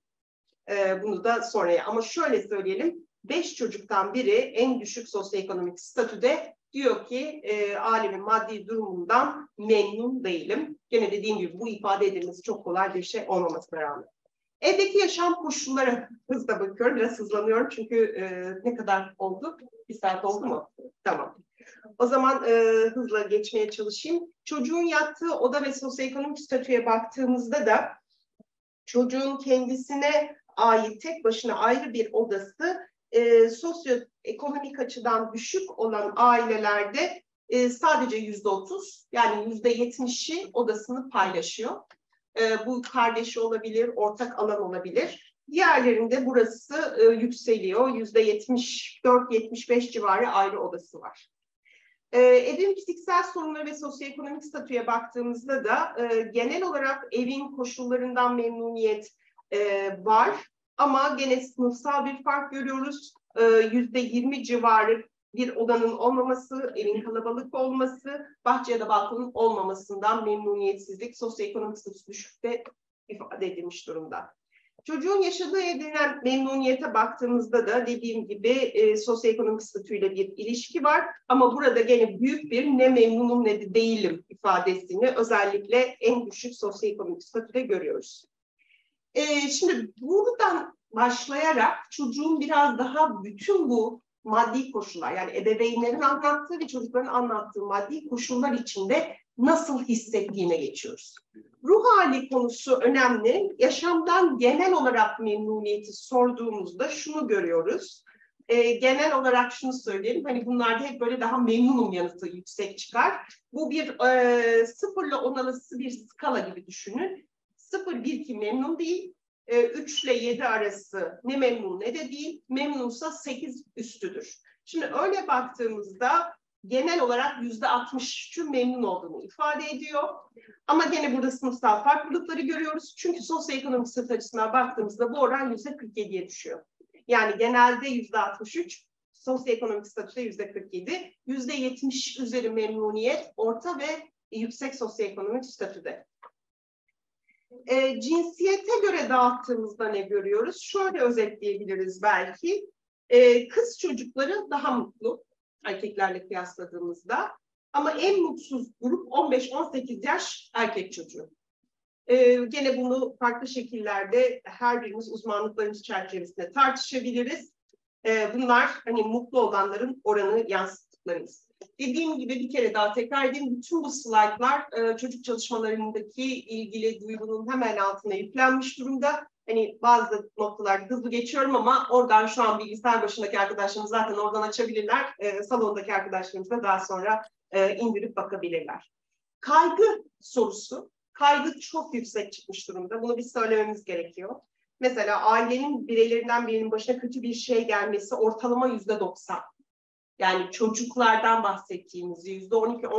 E, bunu da sonraya. Ama şöyle söyleyelim, beş çocuktan biri en düşük sosyoekonomik statüde diyor ki e, ailemin maddi durumundan memnun değilim. Gene dediğim gibi bu ifade edilmesi çok kolay bir şey olmamasına rağmen. Evdeki yaşam koşulları hızla bakıyorum. Biraz hızlanıyorum çünkü e, ne kadar oldu? Bir saat oldu mu? Tamam. O zaman e, hızla geçmeye çalışayım. Çocuğun yattığı oda ve sosyoekonomik statüye baktığımızda da çocuğun kendisine ait tek başına ayrı bir odası e, sosyoekonomik açıdan düşük olan ailelerde e, sadece yüzde otuz, yani yüzde yetmişi odasını paylaşıyor. E, bu kardeşi olabilir, ortak alan olabilir. Diğerlerinde burası e, yükseliyor. yüzde yetmiş dört yetmiş beş civarı ayrı odası var. E, evin fiziksel sorunları ve sosyoekonomik statüye baktığımızda da e, genel olarak evin koşullarından memnuniyet e, var. Ama gene sınıfsal bir fark görüyoruz. E, yüzde yirmi civarı bir odanın olmaması, evin kalabalık olması, bahçe ya da balkonun olmamasından memnuniyetsizlik, sosyoekonomik statüsü düşükte ifade edilmiş durumda. Çocuğun yaşadığı evden memnuniyete baktığımızda da dediğim gibi e, sosyoekonomik statüyle bir ilişki var. Ama burada gene büyük bir ne memnunum ne de değilim ifadesini özellikle en düşük sosyoekonomik statüde görüyoruz. E, şimdi buradan başlayarak çocuğun biraz daha bütün bu maddi koşullar, yani ebeveynlerin anlattığı ve çocukların anlattığı maddi koşullar içinde nasıl hissettiğine geçiyoruz. Ruh hali konusu önemli. Yaşamdan genel olarak memnuniyeti sorduğumuzda şunu görüyoruz. E, genel olarak şunu söyleyelim, hani bunlarda hep böyle daha memnunum yanıtı yüksek çıkar. Bu bir e, sıfırla on arası bir skala gibi düşünün. Sıfır bir ki memnun değil. üç ile yedi arası ne memnun ne de değil, memnunsa sekiz üstüdür. Şimdi öyle baktığımızda genel olarak yüzde altmış üçün memnun olduğunu ifade ediyor. Ama gene burada sınıfsal farklılıkları görüyoruz. Çünkü sosyoekonomik statü açısından baktığımızda bu oran yüzde kırk yediye düşüyor. Yani genelde yüzde altmış üç, sosyoekonomik statüde yüzde kırk yedi, yüzde yetmiş üzeri memnuniyet orta ve yüksek sosyoekonomik statüde. E, cinsiyete göre dağıttığımızda ne görüyoruz? Şöyle özetleyebiliriz belki. E, kız çocukları daha mutlu erkeklerle kıyasladığımızda. Ama en mutsuz grup on beş on sekiz yaş erkek çocuğu. E, gene bunu farklı şekillerde her birimiz uzmanlıklarımız çerçevesinde tartışabiliriz. E, bunlar hani mutlu olanların oranı yansıttıklarımız. Dediğim gibi bir kere daha tekrar edeyim. Bütün bu slaytlar e, çocuk çalışmalarındaki ilgili duyurunun hemen altına yüklenmiş durumda. Hani bazı noktalarda hızlı geçiyorum ama oradan şu an bilgisayar başındaki arkadaşlarımız zaten oradan açabilirler. E, salondaki arkadaşlarımız da daha sonra e, indirip bakabilirler. Kaygı sorusu. Kaygı çok yüksek çıkmış durumda. Bunu bir söylememiz gerekiyor. Mesela ailenin bireylerinden birinin başına kötü bir şey gelmesi ortalama yüzde doksan. Yani çocuklardan bahsettiğimiz yüzde on iki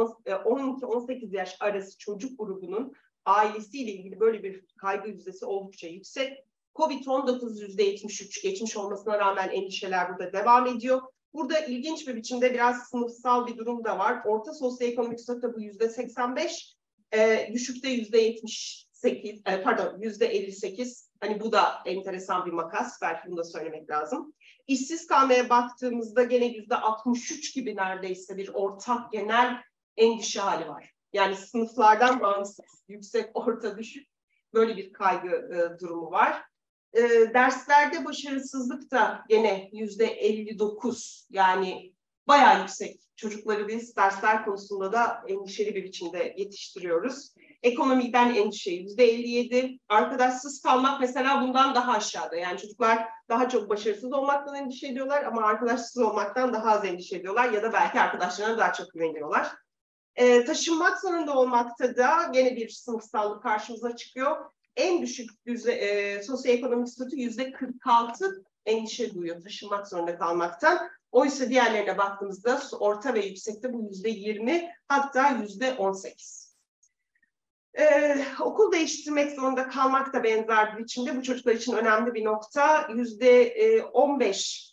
on sekiz yaş arası çocuk grubunun ailesiyle ilgili böyle bir kaygı yüzdesi oldukça yüksek. kovid on dokuz yüzde yetmiş üç geçmiş olmasına rağmen endişeler burada devam ediyor. Burada ilginç bir biçimde biraz sınıfsal bir durum da var. Orta sosyoekonomik statü bu yüzde seksen beş, e, düşükte yüzde yetmiş sekiz, e, pardon yüzde elli sekiz. Hani bu da enteresan bir makas. Belki bunu da söylemek lazım. İşsiz kalmaya baktığımızda gene yüzde altmış üç gibi neredeyse bir ortak genel endişe hali var. Yani sınıflardan bağımsız, yüksek, orta, düşük böyle bir kaygı e, durumu var. E, derslerde başarısızlık da gene yüzde elli dokuz, yani bayağı yüksek. Çocukları biz dersler konusunda da endişeli bir biçimde yetiştiriyoruz. Ekonomiden endişe yüzde elli yedi. Arkadaşsız kalmak mesela bundan daha aşağıda. Yani çocuklar daha çok başarısız olmaktan endişe ediyorlar ama arkadaşsız olmaktan daha az endişe ediyorlar ya da belki arkadaşlarına daha çok güveniyorlar. Ee, taşınmak zorunda olmakta da gene bir sınıfsallık karşımıza çıkıyor. en düşük yüzde, e, sosyoekonomik statü yüzde kırk altı endişe duyuyor taşınmak zorunda kalmaktan. Oysa diğerlerine baktığımızda orta ve yüksekte bu yüzde yirmi, hatta yüzde on sekiz. Ee, okul değiştirmek zorunda kalmak da benzer bir biçimde bu çocuklar için önemli bir nokta. Yüzde on beş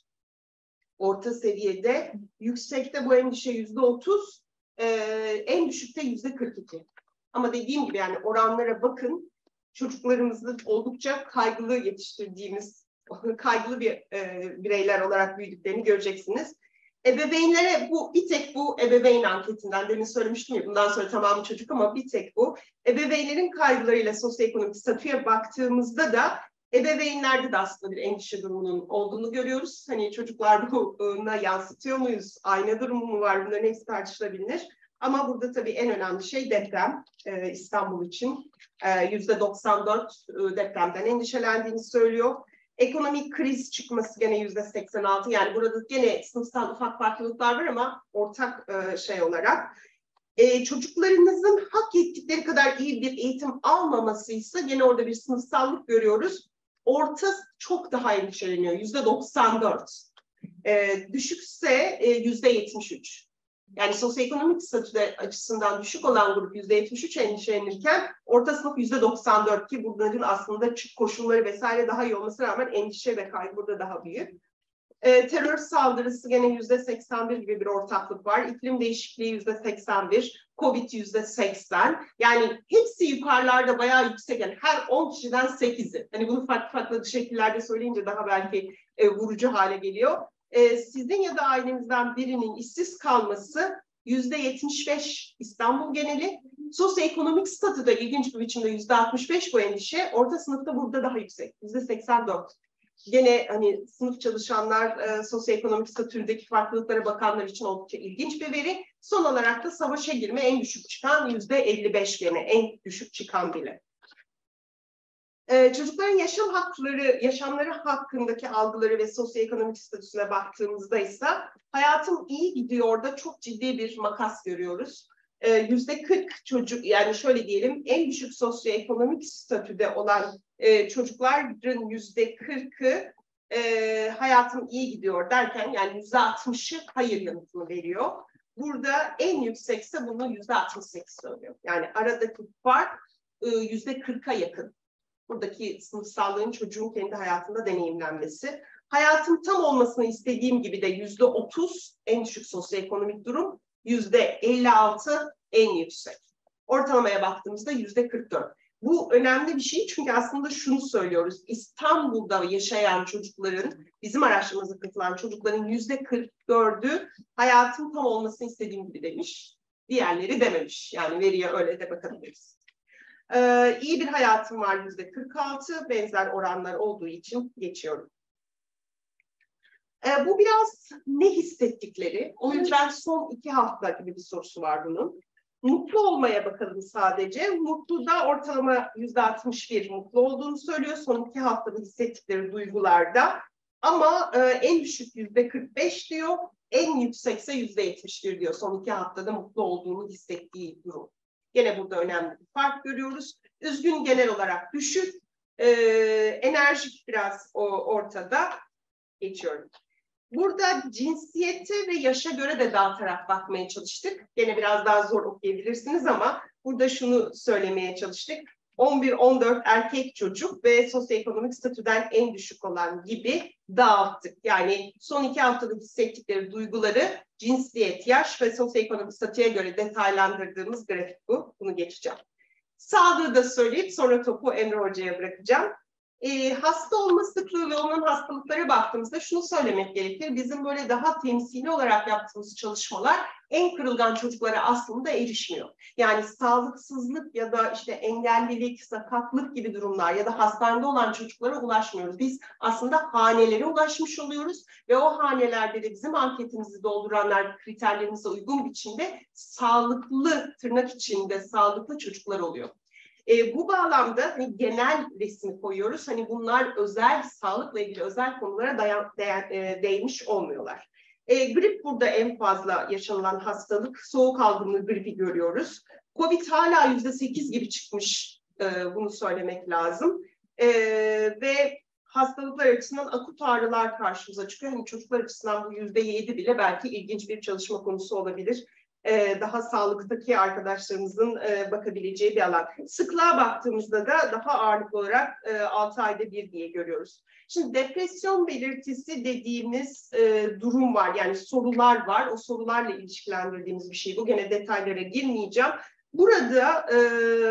orta seviyede, yüksekte bu endişe yüzde otuz, e, en düşükte yüzde kırk iki. Ama dediğim gibi yani oranlara bakın, çocuklarımızı oldukça kaygılı yetiştirdiğimiz, kaygılı bir e, bireyler olarak büyüdüklerini göreceksiniz. Ebeveynlere bu, bir tek bu ebeveyn anketinden, demin söylemiştim ya, bundan sonra tamamı çocuk ama bir tek bu. Ebeveynlerin kaygılarıyla sosyoekonomik statüye baktığımızda da ebeveynlerde de aslında bir endişe durumunun olduğunu görüyoruz. Hani çocuklar buna yansıtıyor muyuz? Ayna durumu mu var? Bunların hepsi tartışılabilir. Ama burada tabii en önemli şey deprem. Ee, İstanbul için yüzde doksan dört depremden endişelendiğini söylüyor. Ekonomik kriz çıkması gene yüzde seksen altı. Yani burada gene sınıfsal ufak farklılıklar var ama ortak e, şey olarak. E, çocuklarınızın hak ettikleri kadar iyi bir eğitim almamasıysa gene orada bir sınıfsallık görüyoruz. Orta çok daha endişeleniyor. yüzde doksan dört. E, düşükse e, yüzde yetmiş üç. Yani sosyoekonomik statüde açısından düşük olan grup yüzde yetmiş üç endişelenirken orta sınıf yüzde doksan dört, ki bunların aslında koşulları vesaire daha iyi olmasına rağmen endişe ve kaygı burada daha büyük. E, terör saldırısı gene yüzde seksen bir gibi bir ortaklık var. İklim değişikliği yüzde seksen bir, Covid yüzde seksen. Yani hepsi yukarılarda bayağı yüksek. Yani her on kişiden sekizi. Hani bunu farklı farklı şekillerde söyleyince daha belki e, vurucu hale geliyor. E, sizin ya da ailenizden birinin işsiz kalması yüzde yetmiş beş İstanbul geneli. Sosyoekonomik statüde ilginç bir biçimde yüzde altmış beş bu endişe. Orta sınıfta burada daha yüksek. yüzde seksen dört. Gene hani sınıf çalışanlar, e, sosyoekonomik statüdeki farklılıklara bakanlar için oldukça ilginç bir veri. Son olarak da savaşa girme en düşük çıkan yüzde elli beş gene en düşük çıkan bile. Ee, çocukların yaşam hakları, yaşamları hakkındaki algıları ve sosyoekonomik statüsüne baktığımızda ise hayatım iyi gidiyor da çok ciddi bir makas görüyoruz. Yüzde kırk çocuk, yani şöyle diyelim, en düşük sosyoekonomik statüde olan e, çocukların yüzde kırkı e, hayatım iyi gidiyor derken, yani yüzde altmışı hayır yanıtını veriyor. Burada en yüksekse bunu yüzde altmış sekiz söylüyor. Yani aradaki fark e, yüzde kırka yakın. Buradaki sınıfsallığın çocuğun kendi hayatında deneyimlenmesi. Hayatım tam olmasını istediğim gibi de yüzde otuz en düşük sosyoekonomik durum, yüzde elli altı en yüksek. Ortalamaya baktığımızda yüzde kırk dört. Bu önemli bir şey çünkü aslında şunu söylüyoruz. İstanbul'da yaşayan çocukların, bizim araştırmamıza katılan çocukların yüzde kırk dördü hayatım tam olmasını istediğim gibi demiş. Diğerleri dememiş. Yani veriye öyle de bakabiliriz. Ee, iyi bir hayatım var yüzde kırk altı, benzer oranlar olduğu için geçiyorum. Ee, bu biraz ne hissettikleri, o yüzden son iki hafta gibi bir sorusu var bunun. Mutlu olmaya bakalım sadece. Mutlu da ortalama yüzde altmış bir mutlu olduğunu söylüyor son iki haftada hissettikleri duygularda. Ama e, en düşük yüzde kırk beş diyor, en yüksekse yüzde yetmiş bir diyor son iki haftada mutlu olduğunu hissettiği durum. Gene burada önemli bir fark görüyoruz. Üzgün genel olarak düşük, e, enerjik biraz o, ortada. Geçiyorum. Burada cinsiyete ve yaşa göre de dağıtarak bakmaya çalıştık. Gene biraz daha zor okuyabilirsiniz ama burada şunu söylemeye çalıştık. on bir on dört erkek çocuk ve sosyoekonomik statüden en düşük olan gibi dağıttık. Yani son iki haftada hissettikleri duyguları cinsiyet, yaş ve sosyoekonomik statüye göre detaylandırdığımız grafik bu. Bunu geçeceğim. Sağlığı da söyleyip sonra topu Emre Hoca'ya bırakacağım. E, hasta olma sıklığı ve onun hastalıklara baktığımızda şunu söylemek gerekir. Bizim böyle daha temsili olarak yaptığımız çalışmalar en kırılgan çocuklara aslında erişmiyor. Yani sağlıksızlık ya da işte engellilik, sakatlık gibi durumlar ya da hastanede olan çocuklara ulaşmıyoruz. Biz aslında hanelere ulaşmış oluyoruz ve o hanelerde de bizim anketimizi dolduranlar kriterlerimize uygun biçimde sağlıklı, tırnak içinde sağlıklı çocuklar oluyor. E, bu bağlamda hani genel resmi koyuyoruz. Hani bunlar özel sağlıkla ilgili özel konulara dayan, değen, e, değmiş olmuyorlar. E, grip burada en fazla yaşanılan hastalık. Soğuk algınlığı gripi görüyoruz. Covid hala yüzde sekiz gibi çıkmış e, bunu söylemek lazım. E, ve hastalıklar açısından akut ağrılar karşımıza çıkıyor. Hani çocuklar açısından bu yüzde yedi bile belki ilginç bir çalışma konusu olabilir. Ee, daha sağlıktaki arkadaşlarımızın e, bakabileceği bir alan. Sıklığa baktığımızda da daha ağırlıklı olarak e, altı ayda bir diye görüyoruz. Şimdi depresyon belirtisi dediğimiz e, durum var. Yani sorular var. O sorularla ilişkilendirdiğimiz bir şey. Bu gene detaylara girmeyeceğim. Burada e,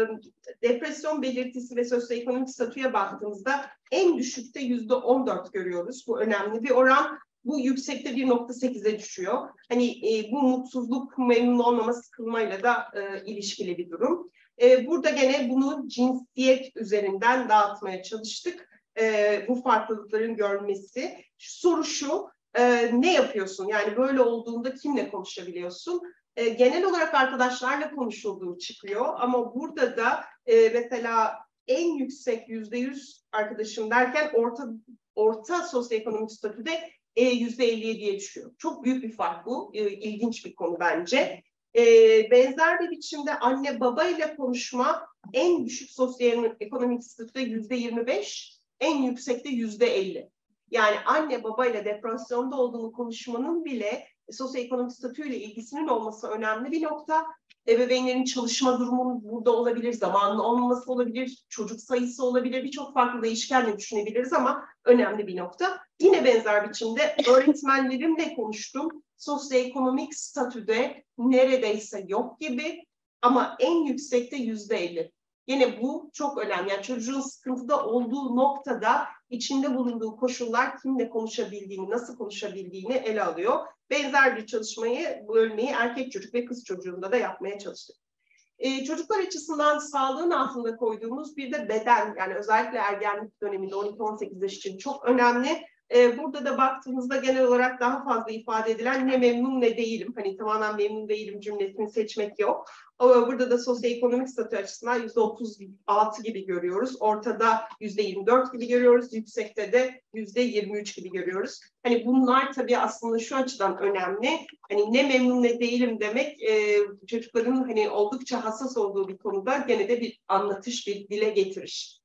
depresyon belirtisi ve sosyoekonomik statüye baktığımızda en düşükte yüzde on dört görüyoruz. Bu önemli bir oran. Bu yüksekte bir nokta sekize düşüyor. Hani e, bu mutsuzluk, memnun olmama, sıkılmayla da e, ilişkili bir durum. E, burada gene bunu cinsiyet üzerinden dağıtmaya çalıştık. E, bu farklılıkların görmesi. Soru şu, e, ne yapıyorsun? Yani böyle olduğunda kimle konuşabiliyorsun? E, genel olarak arkadaşlarla konuşulduğu çıkıyor. Ama burada da e, mesela en yüksek yüzde yüz arkadaşım derken orta orta sosyoekonomik statüde yüzde elli yediye düşüyor. Çok büyük bir fark bu. E, ilginç bir konu bence. E, benzer bir biçimde anne baba ile konuşma en düşük sosyoekonomik statüde yüzde yirmi beş, en yüksekte yüzde elli. Yani anne baba ile depresyonda olduğunu konuşmanın bile sosyoekonomik statüyle ilgisinin olması önemli bir nokta. Ebeveynlerin çalışma durumunun burada olabilir, zamanın olmaması olabilir, çocuk sayısı olabilir, birçok farklı değişkenle düşünebiliriz ama önemli bir nokta. Yine benzer biçimde öğretmenlerimle konuştum. Sosyoekonomik statüde neredeyse yok gibi ama en yüksekte yüzde elli. Yine bu çok önemli. Yani çocuğun sıkıntıda olduğu noktada içinde bulunduğu koşullar kimle konuşabildiğini, nasıl konuşabildiğini ele alıyor. Benzer bir çalışmayı, bu örneği erkek çocuk ve kız çocuğunda da yapmaya çalıştık. Ee, çocuklar açısından sağlığın altında koyduğumuz bir de beden, yani özellikle ergenlik döneminde on iki on sekiz yaş için çok önemli. Ee, burada da baktığımızda genel olarak daha fazla ifade edilen ne memnun ne değilim. Hani tamamen memnun değilim cümlesini seçmek yok. Ama burada da sosyoekonomik statü açısından yüzde otuz altı gibi görüyoruz. Ortada yüzde yirmi dört gibi görüyoruz. Yüksekte de yüzde yirmi üç gibi görüyoruz. Hani bunlar tabii aslında şu açıdan önemli. Hani ne memnun ne değilim demek e, çocukların hani oldukça hassas olduğu bir konuda gene de bir anlatış, bir dile getiriş.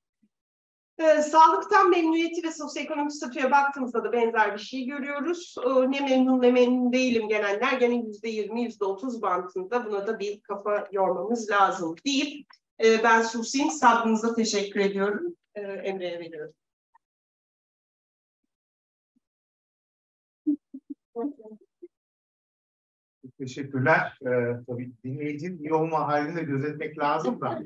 Ee, sağlıktan memnuniyeti ve sosyoekonomik statüye baktığımızda da benzer bir şey görüyoruz. Ee, ne memnun ne memnun değilim gelenler gene yüzde yirmi yüzde otuz bantında, buna da bir kafa yormamız lazım deyip e, ben susayım. Sabrınıza teşekkür ediyorum. Ee, Emre'ye veriyorum. Teşekkürler. Ee, tabii dinleyicinin iyi olma halini de gözetmek lazım da.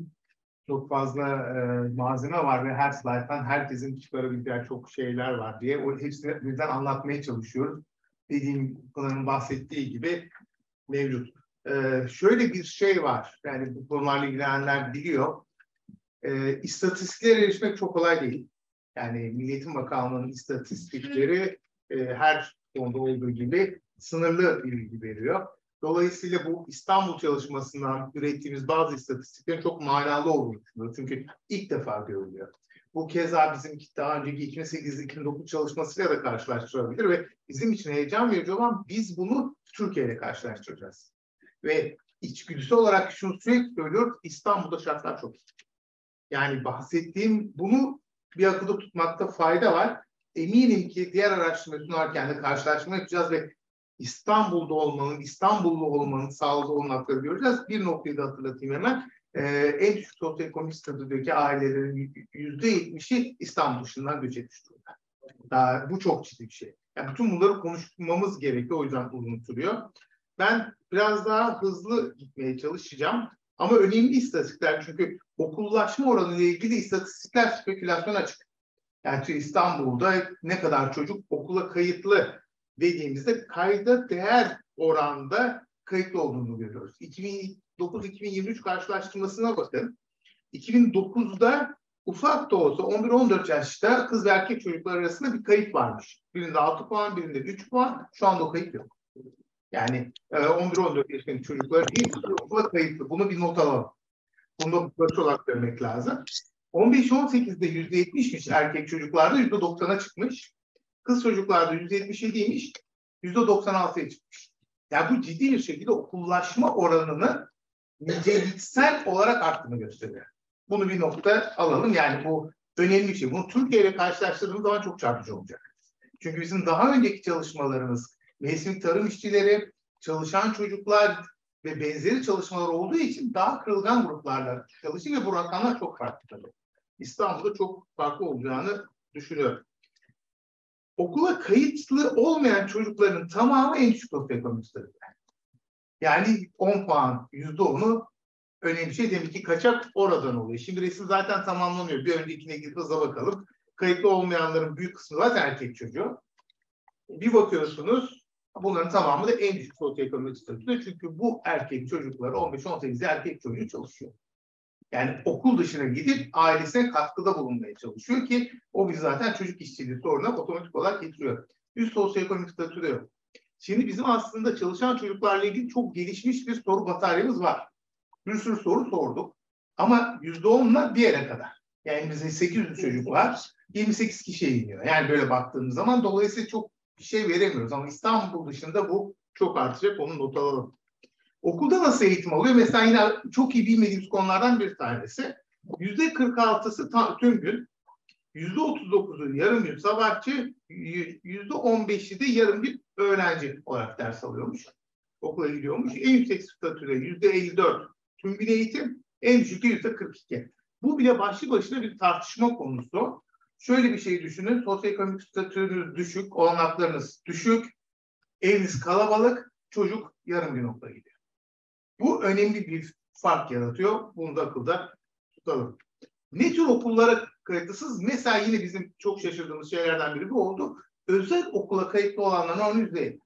Çok fazla e, malzeme var ve her slayttan herkesin çıkarabileceği çok şeyler var diye o hepsini birden anlatmaya çalışıyoruz. Dediğim Pınar'ın bahsettiği gibi mevcut. Ee, şöyle bir şey var. Yani bu konularla ilgilenenler biliyor. Ee, istatistiklere erişmek çok kolay değil. Yani Milli Eğitim Bakanlığı'nın istatistikleri e, her konuda olduğu gibi sınırlı bilgi veriyor. Dolayısıyla bu İstanbul çalışmasından ürettiğimiz bazı istatistiklerin çok manalı olduğunu düşünüyoruz. Çünkü ilk defa görülüyor. Bu keza bizim daha önceki iki bin sekiz iki bin dokuz çalışmasıyla da karşılaştırılabilir ve bizim için heyecan verici olan biz bunu Türkiye ile karşılaştıracağız. Ve içgüdüsü olarak şunu sürekli söylüyoruz, İstanbul'da şartlar çok iyi. Yani bahsettiğim bunu bir akılda tutmakta fayda var. Eminim ki diğer araştırma sunarken de karşılaşma yapacağız ve İstanbul'da olmanın, İstanbullu olmanın sağlıklı olanakları göreceğiz. Bir noktayı da hatırlatayım hemen. Ee, en düşük sosyoekonomik statüdeki ailelerin yüzde yetmişi İstanbul dışından göç etmiş durumda. Daha, bu çok ciddi bir şey. Yani bütün bunları konuşmamız gerekiyor. O yüzden uzun sürüyor. Ben biraz daha hızlı gitmeye çalışacağım. Ama önemli istatistikler, çünkü okullaşma oranı ile ilgili istatistikler spekülasyon açık. Yani İstanbul'da ne kadar çocuk okula kayıtlı dediğimizde kayda değer oranda kayıtlı olduğunu görüyoruz. iki bin dokuz iki bin yirmi üç karşılaştırmasına bakın. iki bin dokuzda ufak da olsa on bir on dört yaşta kız ve erkek çocuklar arasında bir kayıp varmış. Birinde altı puan, birinde üç puan. Şu anda o kayıp yok. Yani on bir on dört yaşındaki çocuklar hepsi okula kayıtlı. Bunu bir not alalım. Bunu da olarak görmek lazım. on beş on sekizde yüzde yetmişmiş erkek çocuklarda, yüzde doksana çıkmış. Kız çocuklarda yüzde yetmiş yediymiş, yüzde doksan altıya çıkmış. Yani bu ciddi bir şekilde okullaşma oranını niceliksel olarak arttığını gösteriyor. Bunu bir nokta alalım. Yani bu önemli bir şey. Bunu Türkiye ile karşılaştırdığımız zaman çok çarpıcı olacak. Çünkü bizim daha önceki çalışmalarımız mevsimlik tarım işçileri, çalışan çocuklar ve benzeri çalışmalar olduğu için daha kırılgan gruplarla çalışıyor ve bu rakamlar çok farklı tabii. İstanbul'da çok farklı olacağını düşünüyorum. Okula kayıtlı olmayan çocukların tamamı en düşük sosyoekonomik statüde. Yani on puan, yüzde onu önemli bir şey. Demek ki kaçak oradan oluyor. Şimdi resim zaten tamamlanıyor. Bir öncekine gidip hızla bakalım. Kayıtlı olmayanların büyük kısmı zaten erkek çocuğu. Bir bakıyorsunuz bunların tamamı da en düşük sosyoekonomik statüde. Çünkü bu erkek çocukları on beş on sekiz erkek çocuğu çalışıyor. Yani okul dışına gidip ailesine katkıda bulunmaya çalışıyor ki o biz zaten çocuk işçiliği sorununa otomatik olarak getiriyor. Üst sosyoekonomik statüde yok. Şimdi bizim aslında çalışan çocuklarla ilgili çok gelişmiş bir soru bataryamız var. Bir sürü soru sorduk. Ama yüzde onla bir yere kadar. Yani bizim sekiz yüz çocuk var. yirmi sekiz kişiye iniyor. Yani böyle baktığımız zaman dolayısıyla çok bir şey veremiyoruz. Ama İstanbul dışında bu çok artacak. Onu not alalım. Okulda nasıl eğitim oluyor? Mesela yine çok iyi bilmediğimiz konulardan bir tanesi. yüzde kırk altısı tüm gün. yüzde otuz dokuzu yarım gün sabahçı. yüzde on beşi de yarım gün öğrenci olarak ders alıyormuş. Okula gidiyormuş. En yüksek statüde yüzde elli dört tüm gün eğitim. En düşük yüzde kırk iki. Bu bile başlı başına bir tartışma konusu. Şöyle bir şey düşünün. Sosyoekonomik statünüz düşük, olanaklarınız düşük, eviniz kalabalık, çocuk yarım gün okula gidiyor. Bu önemli bir fark yaratıyor. Bunu da akılda tutalım. Ne tür okullara kayıtlısınız? Mesela yine bizim çok şaşırdığımız şeylerden biri bu oldu. Özel okula kayıtlı olanların on yüzde elli.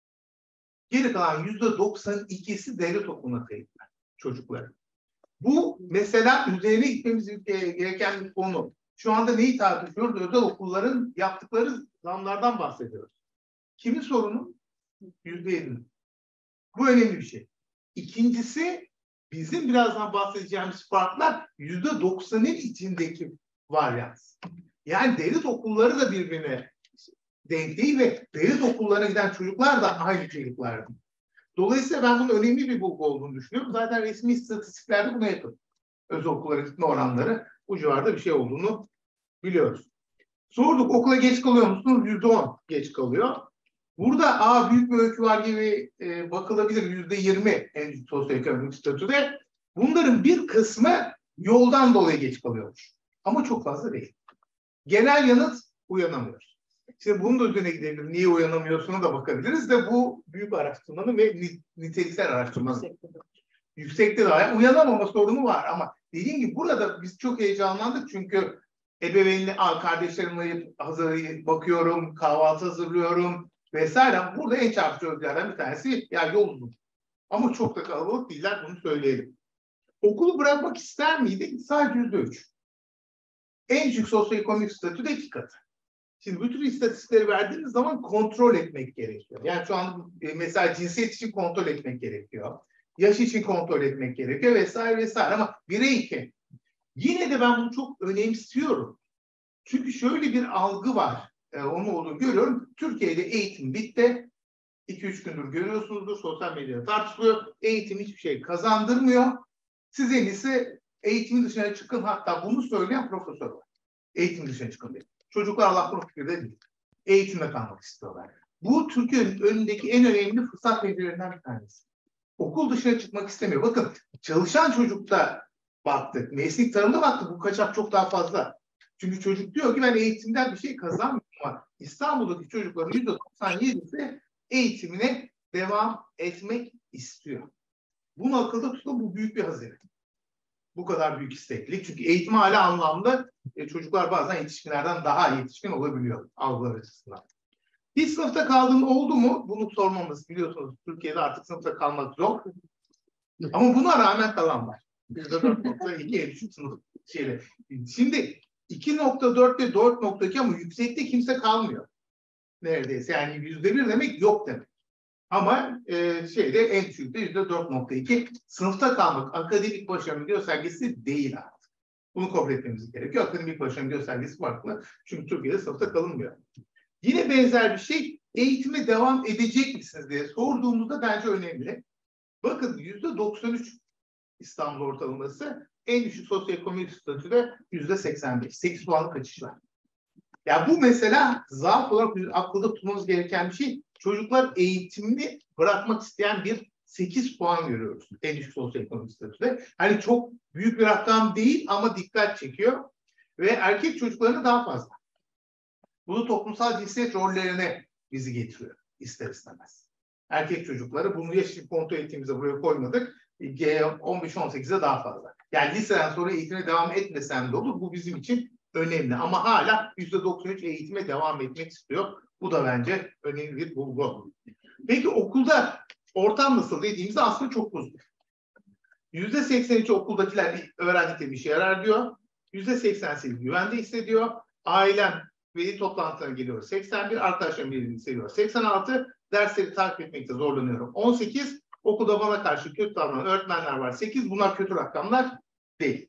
Geri kalan yüzde doksan ikisi devlet okuluna kayıtlı çocuklar. Bu mesela üzerine gitmemiz gereken bir konu. Şu anda neyi tartışıyoruz? Özel okulların yaptıkları zamlardan bahsediyoruz. Kimin sorunu? yüzde elli. Bu önemli bir şey. İkincisi, bizim birazdan bahsedeceğimiz farklar yüzde doksanın içindeki varyans. Yani devlet okulları da birbirine denk değil ve devlet okullarına giden çocuklar da aynı çocuklar. Dolayısıyla ben bunun önemli bir bulgu olduğunu düşünüyorum. Zaten resmi istatistiklerde buna yakın. Özel okullara gitme oranları bu civarda bir şey olduğunu biliyoruz. Sorduk, okula geç kalıyor musunuz? yüzde on geç kalıyor. Burada aa büyük bir öykü var gibi e, bakılabilir. yüzde yirmi en sosyoekonomik statüde. Bunların bir kısmı yoldan dolayı geç kalıyormuş. Ama çok fazla değil. Genel yanıt uyanamıyoruz. Şimdi bunun da üzerine gidebilir. Niye uyanamıyorsunuz da bakabiliriz de bu büyük araştırmanın ve niteliksel araştırmanın. Yüksekte, Yüksekte de uyanamama sorunu var ama dediğim gibi burada biz çok heyecanlandık çünkü ebeveynle, kardeşlerimle hazır bakıyorum, kahvaltı hazırlıyorum vesaire. Burada en çarpıcı özelliklerden bir tanesi ya yol uzun. Ama çok da kalabalık değiller, bunu söyleyelim. Okulu bırakmak ister miydi? Sadece yüzde üç. En düşük sosyoekonomik statüde iki katı. Şimdi bu tür istatistikleri verdiğiniz zaman kontrol etmek gerekiyor. Yani şu an mesela cinsiyet için kontrol etmek gerekiyor. Yaş için kontrol etmek gerekiyor vesaire vesaire ama bireyken yine de ben bunu çok önemsiyorum. Çünkü şöyle bir algı var. E, onu olduğunu görüyorum. Türkiye'de eğitim bitti. iki üç gündür görüyorsunuzdur. Sosyal medyada tartışılıyor. Eğitim hiçbir şey kazandırmıyor. Siz en iyisi eğitimin dışına çıkın. Hatta bunu söyleyen profesör var. Eğitim dışına çıkın diye. Çocuklar Allah bunu fikirde değil. Eğitimde kalmak istiyorlar. Bu Türkiye'nin önündeki en önemli fırsat verilerinden bir tanesi. Okul dışına çıkmak istemiyor. Bakın çalışan çocukta baktık. Meslek tarımda baktık. Bu kaçak çok daha fazla. Çünkü çocuk diyor ki ben eğitimden bir şey kazanmıyorum ama İstanbul'daki çocukların yüzde doksan yedisi eğitimine devam etmek istiyor. Bunu akılda tutun, bu büyük bir hazine. Bu kadar büyük isteklilik. Çünkü eğitim hala anlamda e, çocuklar bazen yetişkinlerden daha yetişkin olabiliyor algılar açısından. Hiç sınıfta kaldığın oldu mu? Bunu sormamız biliyorsunuz. Türkiye'de artık sınıfta kalmak zor. Ama buna rağmen kalan var. yüzde dört nokta iki en düşük sınıf şeyle. Şimdi iki nokta dört ve dört nokta iki ama yüksekte kimse kalmıyor. Neredeyse yani yüzde bir demek yok demek. Ama e, şeyde en düşükte yüzde dört nokta iki sınıfta kalmak akademik başarının göstergesi değil artık. Bunu kabul etmemiz gerekiyor. Akademik başarının göstergesi farklı. Çünkü Türkiye'de sınıfta kalınmıyor. Yine benzer bir şey eğitime devam edecek misiniz diye sorduğumuzda bence önemli. Bakın yüzde doksan üç İstanbul ortalaması En düşük sosyoekonomik statüde yüzde seksen beş. sekiz puanlık kaçış var. Ya bu mesela zaaf olarak akılda tutmamız gereken bir şey. Çocuklar eğitimini bırakmak isteyen bir sekiz puan görüyoruz en düşük sosyoekonomik statüde. Hani çok büyük bir rakam değil ama dikkat çekiyor. Ve erkek çocuklarına daha fazla. Bunu toplumsal cinsiyet rollerine bizi getiriyor ister istemez. Erkek çocukları, bunu yaşlı kontrol ettiğimizde buraya koymadık. on beş on sekize daha fazla. Yani liseden sonra eğitime devam etmesem de olur. Bu bizim için önemli. Ama hala yüzde doksan üç eğitime devam etmek istiyor. Bu da bence önemli bir bulgu. Peki okulda ortam nasıl dediğimizde aslında çok pozitif. yüzde seksen üç okuldakiler öğrendikleri bir işe yarar diyor. yüzde seksen sekiz güvende hissediyor. Ailem veli toplantılarına geliyor. seksen bir arkadaşlarım veli hissediyor. seksen altı dersleri takip etmekte zorlanıyorum. on sekiz okulda bana karşı kötü davranan öğretmenler var. sekiz bunlar kötü rakamlar değil.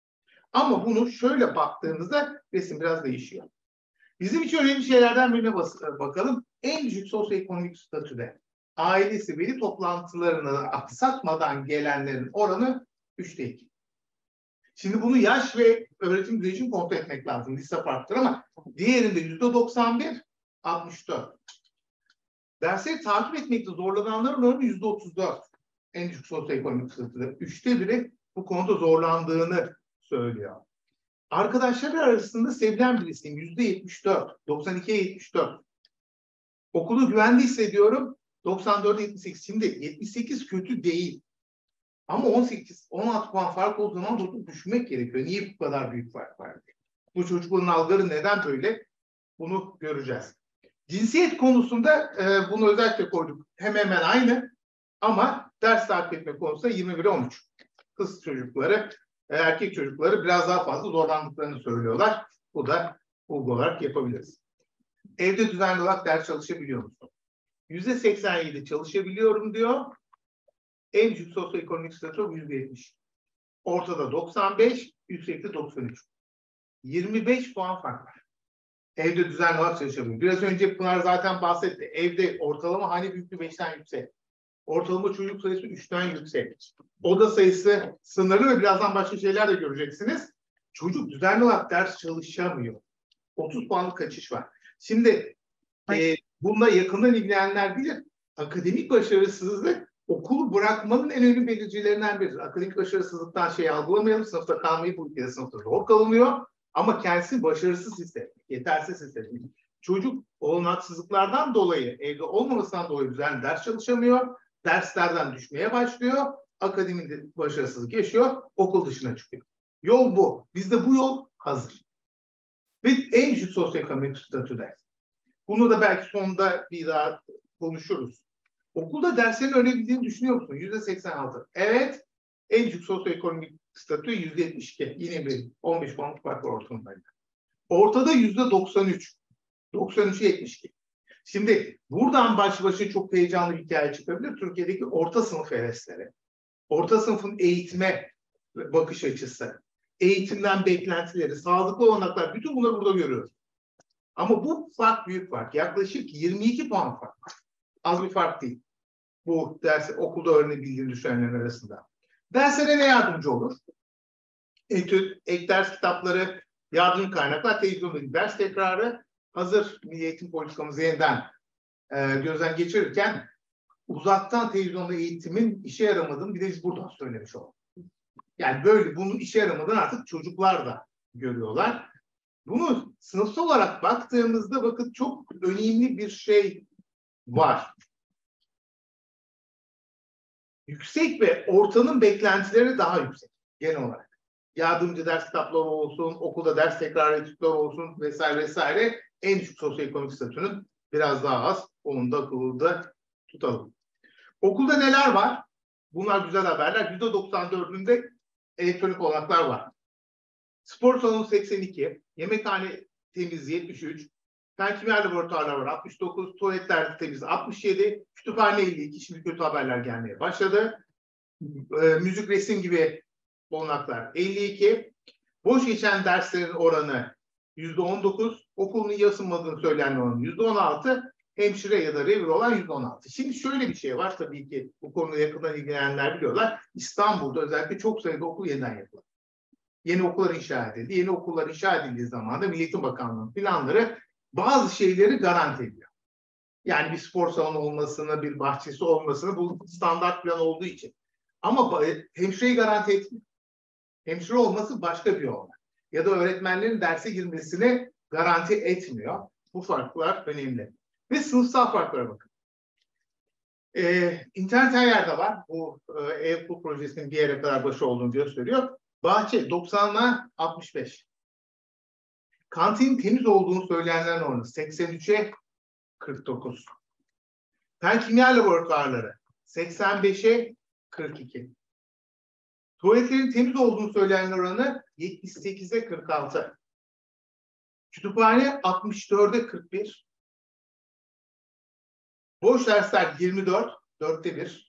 Ama bunu şöyle baktığımızda resim biraz değişiyor. Bizim için önemli şeylerden birine bakalım. En düşük sosyoekonomik statüde ailesi veli toplantılarını aksatmadan gelenlerin oranı üçte iki. Şimdi bunu yaş ve öğretim düzeyi için kontrol etmek lazım. Lise farklıdır ama diğerinde yüzde doksan bir, altmış dört. Dersleri takip etmekte zorlananların oranı yüzde otuz dört. En düşük sosyoekonomik statüde. Üçte biri bu konuda zorlandığını söylüyor. Arkadaşları arasında sevilen birisiyim. yüzde yetmiş dört. doksan ikiye yetmiş dört. Okulu güvende hissediyorum. doksan dört yetmiş sekiz. Şimdi yetmiş sekiz kötü değil. Ama on sekiz on altı puan fark olduğu zaman durup düşünmek gerekiyor. Niye bu kadar büyük fark var? Bu çocukların algıları neden böyle? Bunu göreceğiz. Cinsiyet konusunda e, bunu özellikle koyduk. Hemen hemen aynı. Ama ders takip etme konusunda yirmi bire on üç. Kız çocukları, erkek çocukları biraz daha fazla zorlandıklarını söylüyorlar. Bu da bulgu olarak yapabiliriz. Evde düzenli olarak ders çalışabiliyor musun? yüzde seksen yedi çalışabiliyorum diyor. En düşük sosyoekonomik statü yüzde yetmiş. Ortada doksan beş, yüksekte doksan üç. yirmi beş puan fark var. Evde düzenli olarak çalışabiliyor. Biraz önce Pınar zaten bahsetti. Evde ortalama hane büyüklüğü beşten yüksek. Ortalama çocuk sayısı üçten yüksek. Oda sayısı sınırlı ve birazdan başka şeyler de göreceksiniz. Çocuk düzenli olarak ders çalışamıyor. otuz puanlık kaçış var. Şimdi e, bununla yakından ilgilenenler bilir. Akademik başarısızlık okulu bırakmanın en önemli belirticilerinden biridir. Akademik başarısızlıktan şey algılamayalım. Sınıfta kalmayı bu ülkede sınıfta zor kalınıyor. Ama kendisi başarısız hissetmek, yetersiz hissetmek. Çocuk olanaksızlıklardan dolayı, evde olmamasından dolayı düzenli ders çalışamıyor. Derslerden düşmeye başlıyor. Akademide başarısızlık yaşıyor. Okul dışına çıkıyor. Yol bu. Bizde bu yol hazır. Ve en düşük sosyoekonomik statüde. Bunu da belki sonunda bir daha konuşuruz. Okulda derslerin öğrenebildiğini düşünüyor musun? yüzde seksen altı. Evet. En düşük sosyoekonomik statü yüzde yetmiş iki. Yine bir on beş puanlık fark var ortamdaydı. Ortada yüzde doksan üç. doksan üçe yetmiş iki. Şimdi buradan baş başa çok heyecanlı bir hikaye çıkabilir. Türkiye'deki orta sınıf hevesleri. Orta sınıfın eğitime bakış açısı. Eğitimden beklentileri, sağlıklı olanaklar. Bütün bunları burada görüyoruz. Ama bu fark büyük fark. Yaklaşık yirmi iki puan fark. Az bir fark değil. Bu ders okulda öğrenebildiğini düşünenlerin arasında. Derslere ne yardımcı olur? Etüt, ek ders kitapları, yardım kaynaklar, televizyondaki ders tekrarı, hazır milli eğitim politikamızı yeniden e, gözden geçirirken uzaktan televizyonda eğitimin işe yaramadığını bir de biz buradan söylemiş olalım. Yani böyle bunun işe yaramadığını artık çocuklar da görüyorlar. Bunu sınıfsal olarak baktığımızda bakın çok önemli bir şey var. Yüksek ve ortanın beklentileri daha yüksek genel olarak. Yardımcı ders kitapları olsun, okulda ders tekrar etütleri olsun vesaire vesaire en düşük sosyoekonomik statünün biraz daha az. Onu da akılda tutalım. Okulda neler var? Bunlar güzel haberler. yüzde doksan dördünde elektronik olanaklar var. Spor salonu seksen iki, yemekhane temizliği yetmiş üç, fen kimya laboratuvarlar var altmış dokuz, tuvaletler temiz altmış yedi, kütüphane elli iki, şimdi kötü haberler gelmeye başladı. E, müzik, resim gibi olanaklar elli iki, boş geçen derslerin oranı yüzde on dokuz, okulun iyi ısınmadığını söyleyen oranı yüzde on altı, hemşire ya da revir olan yüzde on altı. Şimdi şöyle bir şey var tabii ki bu konuda yakından ilgilenenler biliyorlar. İstanbul'da özellikle çok sayıda okul yeniden yapılıyor. Yeni okullar inşa edildi. Yeni okullar inşa edildiği zaman da Milli Eğitim Bakanlığı'nın planları bazı şeyleri garanti ediyor. Yani bir spor salonu olmasını, bir bahçesi olmasını, bu standart plan olduğu için. Ama hemşireyi garanti etmiyor. Hemşire olması başka bir olay. Ya da öğretmenlerin derse girmesini garanti etmiyor. Bu farklar önemli. Ve sınıfsal farklara bakın. Ee, internet her yerde var. Bu e, e-okul projesinin bir yere kadar başı olduğunu gösteriyor. Bahçe doksanla altmış beş. Kantinin temiz olduğunu söyleyenlerin oranı seksen üçe kırk dokuz. Fen kimya laboratuvarları seksen beşe kırk iki. Tuvaletlerin temiz olduğunu söyleyenler oranı yetmiş sekize kırk altı. Kütüphane altmış dörde kırk bir. Boş dersler yirmi dört, dörtte bir.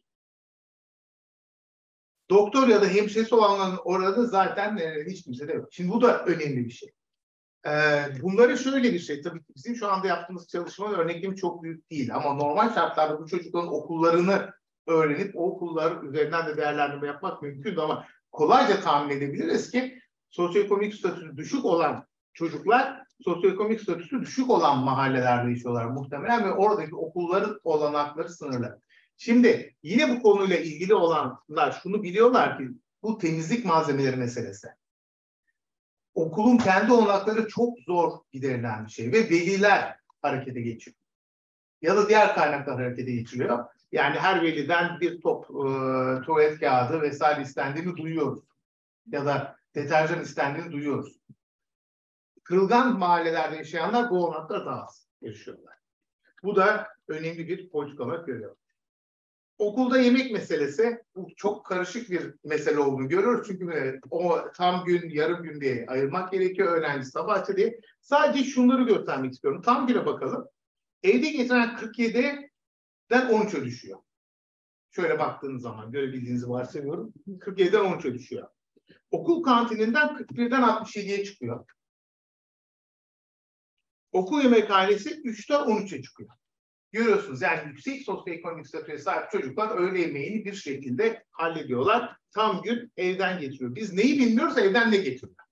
Doktor ya da hemşiresi olanların oranı zaten e, hiç kimse de yok. Şimdi bu da önemli bir şey. E, bunları şöyle bir şey, tabii ki bizim şu anda yaptığımız çalışmanın örneklemi çok büyük değil. Ama normal şartlarda bu çocukların okullarını öğrenip o okullar üzerinden de değerlendirme yapmak mümkün. Ama kolayca tahmin edebiliriz ki sosyoekonomik statüsü düşük olan çocuklar sosyoekonomik statüsü düşük olan mahallelerde yaşıyorlar muhtemelen ve oradaki okulların olanakları sınırlı. Şimdi yine bu konuyla ilgili olanlar şunu biliyorlar ki bu temizlik malzemeleri meselesi. Okulun kendi olanakları çok zor giderilen bir şey ve veliler harekete geçiyor. Ya da diğer kaynaklar harekete geçiriyor. Yani her veliden bir top e, tuvalet kağıdı vesaire istendiğini duyuyoruz. Ya da deterjan istendiğini duyuyoruz. Kırılgan mahallelerde yaşayanlar bu olanakları daha az yaşıyorlar. Bu da önemli bir politik olarak görüyoruz. Okulda yemek meselesi bu çok karışık bir mesele olduğunu görüyoruz. Çünkü o tam gün, yarım gün diye ayırmak gerekiyor. Öğlenci, sabahçı diye. Sadece şunları göstermek istiyorum. Tam güne bakalım. Evde getiren kırk yediden on üçe düşüyor. Şöyle baktığınız zaman görebildiğinizi varsayıyorum. kırk yediden on üçe düşüyor. Okul kantininden kırk birden altmış yediye çıkıyor. Okul yemekhanesi üçten on üçe çıkıyor. Görüyorsunuz yani yüksek sosyoekonomik statüye sahip çocuklar öğle yemeğini bir şekilde hallediyorlar. Tam gün evden getiriyor. Biz neyi bilmiyoruz, evden ne getiriyorlar.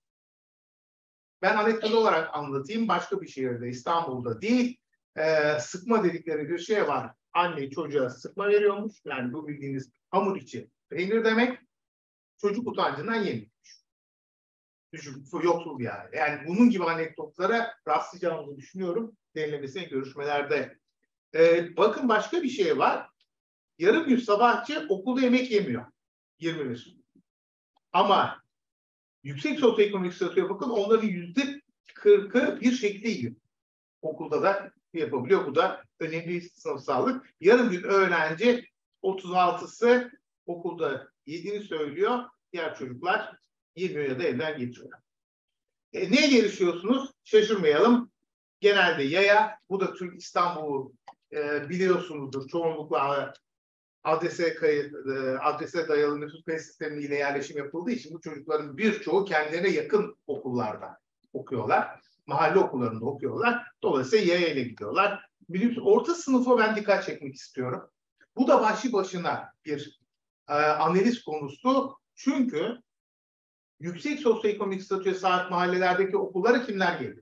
Ben anekdot olarak anlatayım. Başka bir şehirde, İstanbul'da değil, e, sıkma dedikleri bir şey var. Anne çocuğa sıkma veriyormuş. Yani bu bildiğiniz hamur içi peynir demek. Çocuk utancından yemiyormuş. Düşün, yoksul bir aile. Yani bunun gibi anekdotlara rastlayacağımızı düşünüyorum. Denilemesine görüşmelerde. Ee, bakın başka bir şey var. Yarım gün sabahçı okulda yemek yemiyor. yirmi bir. Ama yüksek sosyoekonomik statüye bakın onların yüzde kırkı bir şekilde yiyor. Okulda da yapabiliyor. Bu da önemli bir sınıfsallık. Yarım gün öğrenci otuz altısı okulda yediğini söylüyor. Diğer çocuklar yemiyor ya da evden getiriyor. E, neye erişiyorsunuz? Şaşırmayalım. Genelde yaya. Bu da Türk İstanbul e, biliyorsunuzdur. Çoğunlukla adrese, kayıt, e, adrese dayalı nüfus kayıt sistemiyle yerleşim yapıldığı için bu çocukların birçoğu kendilerine yakın okullarda okuyorlar. Mahalle okullarında okuyorlar. Dolayısıyla yaya ile gidiyorlar. Minibüs, orta sınıfa ben dikkat çekmek istiyorum. Bu da başlı başına bir e, analiz konusu. Çünkü yüksek sosyoekonomik statüye sahip mahallelerdeki okullara kimler geliyor?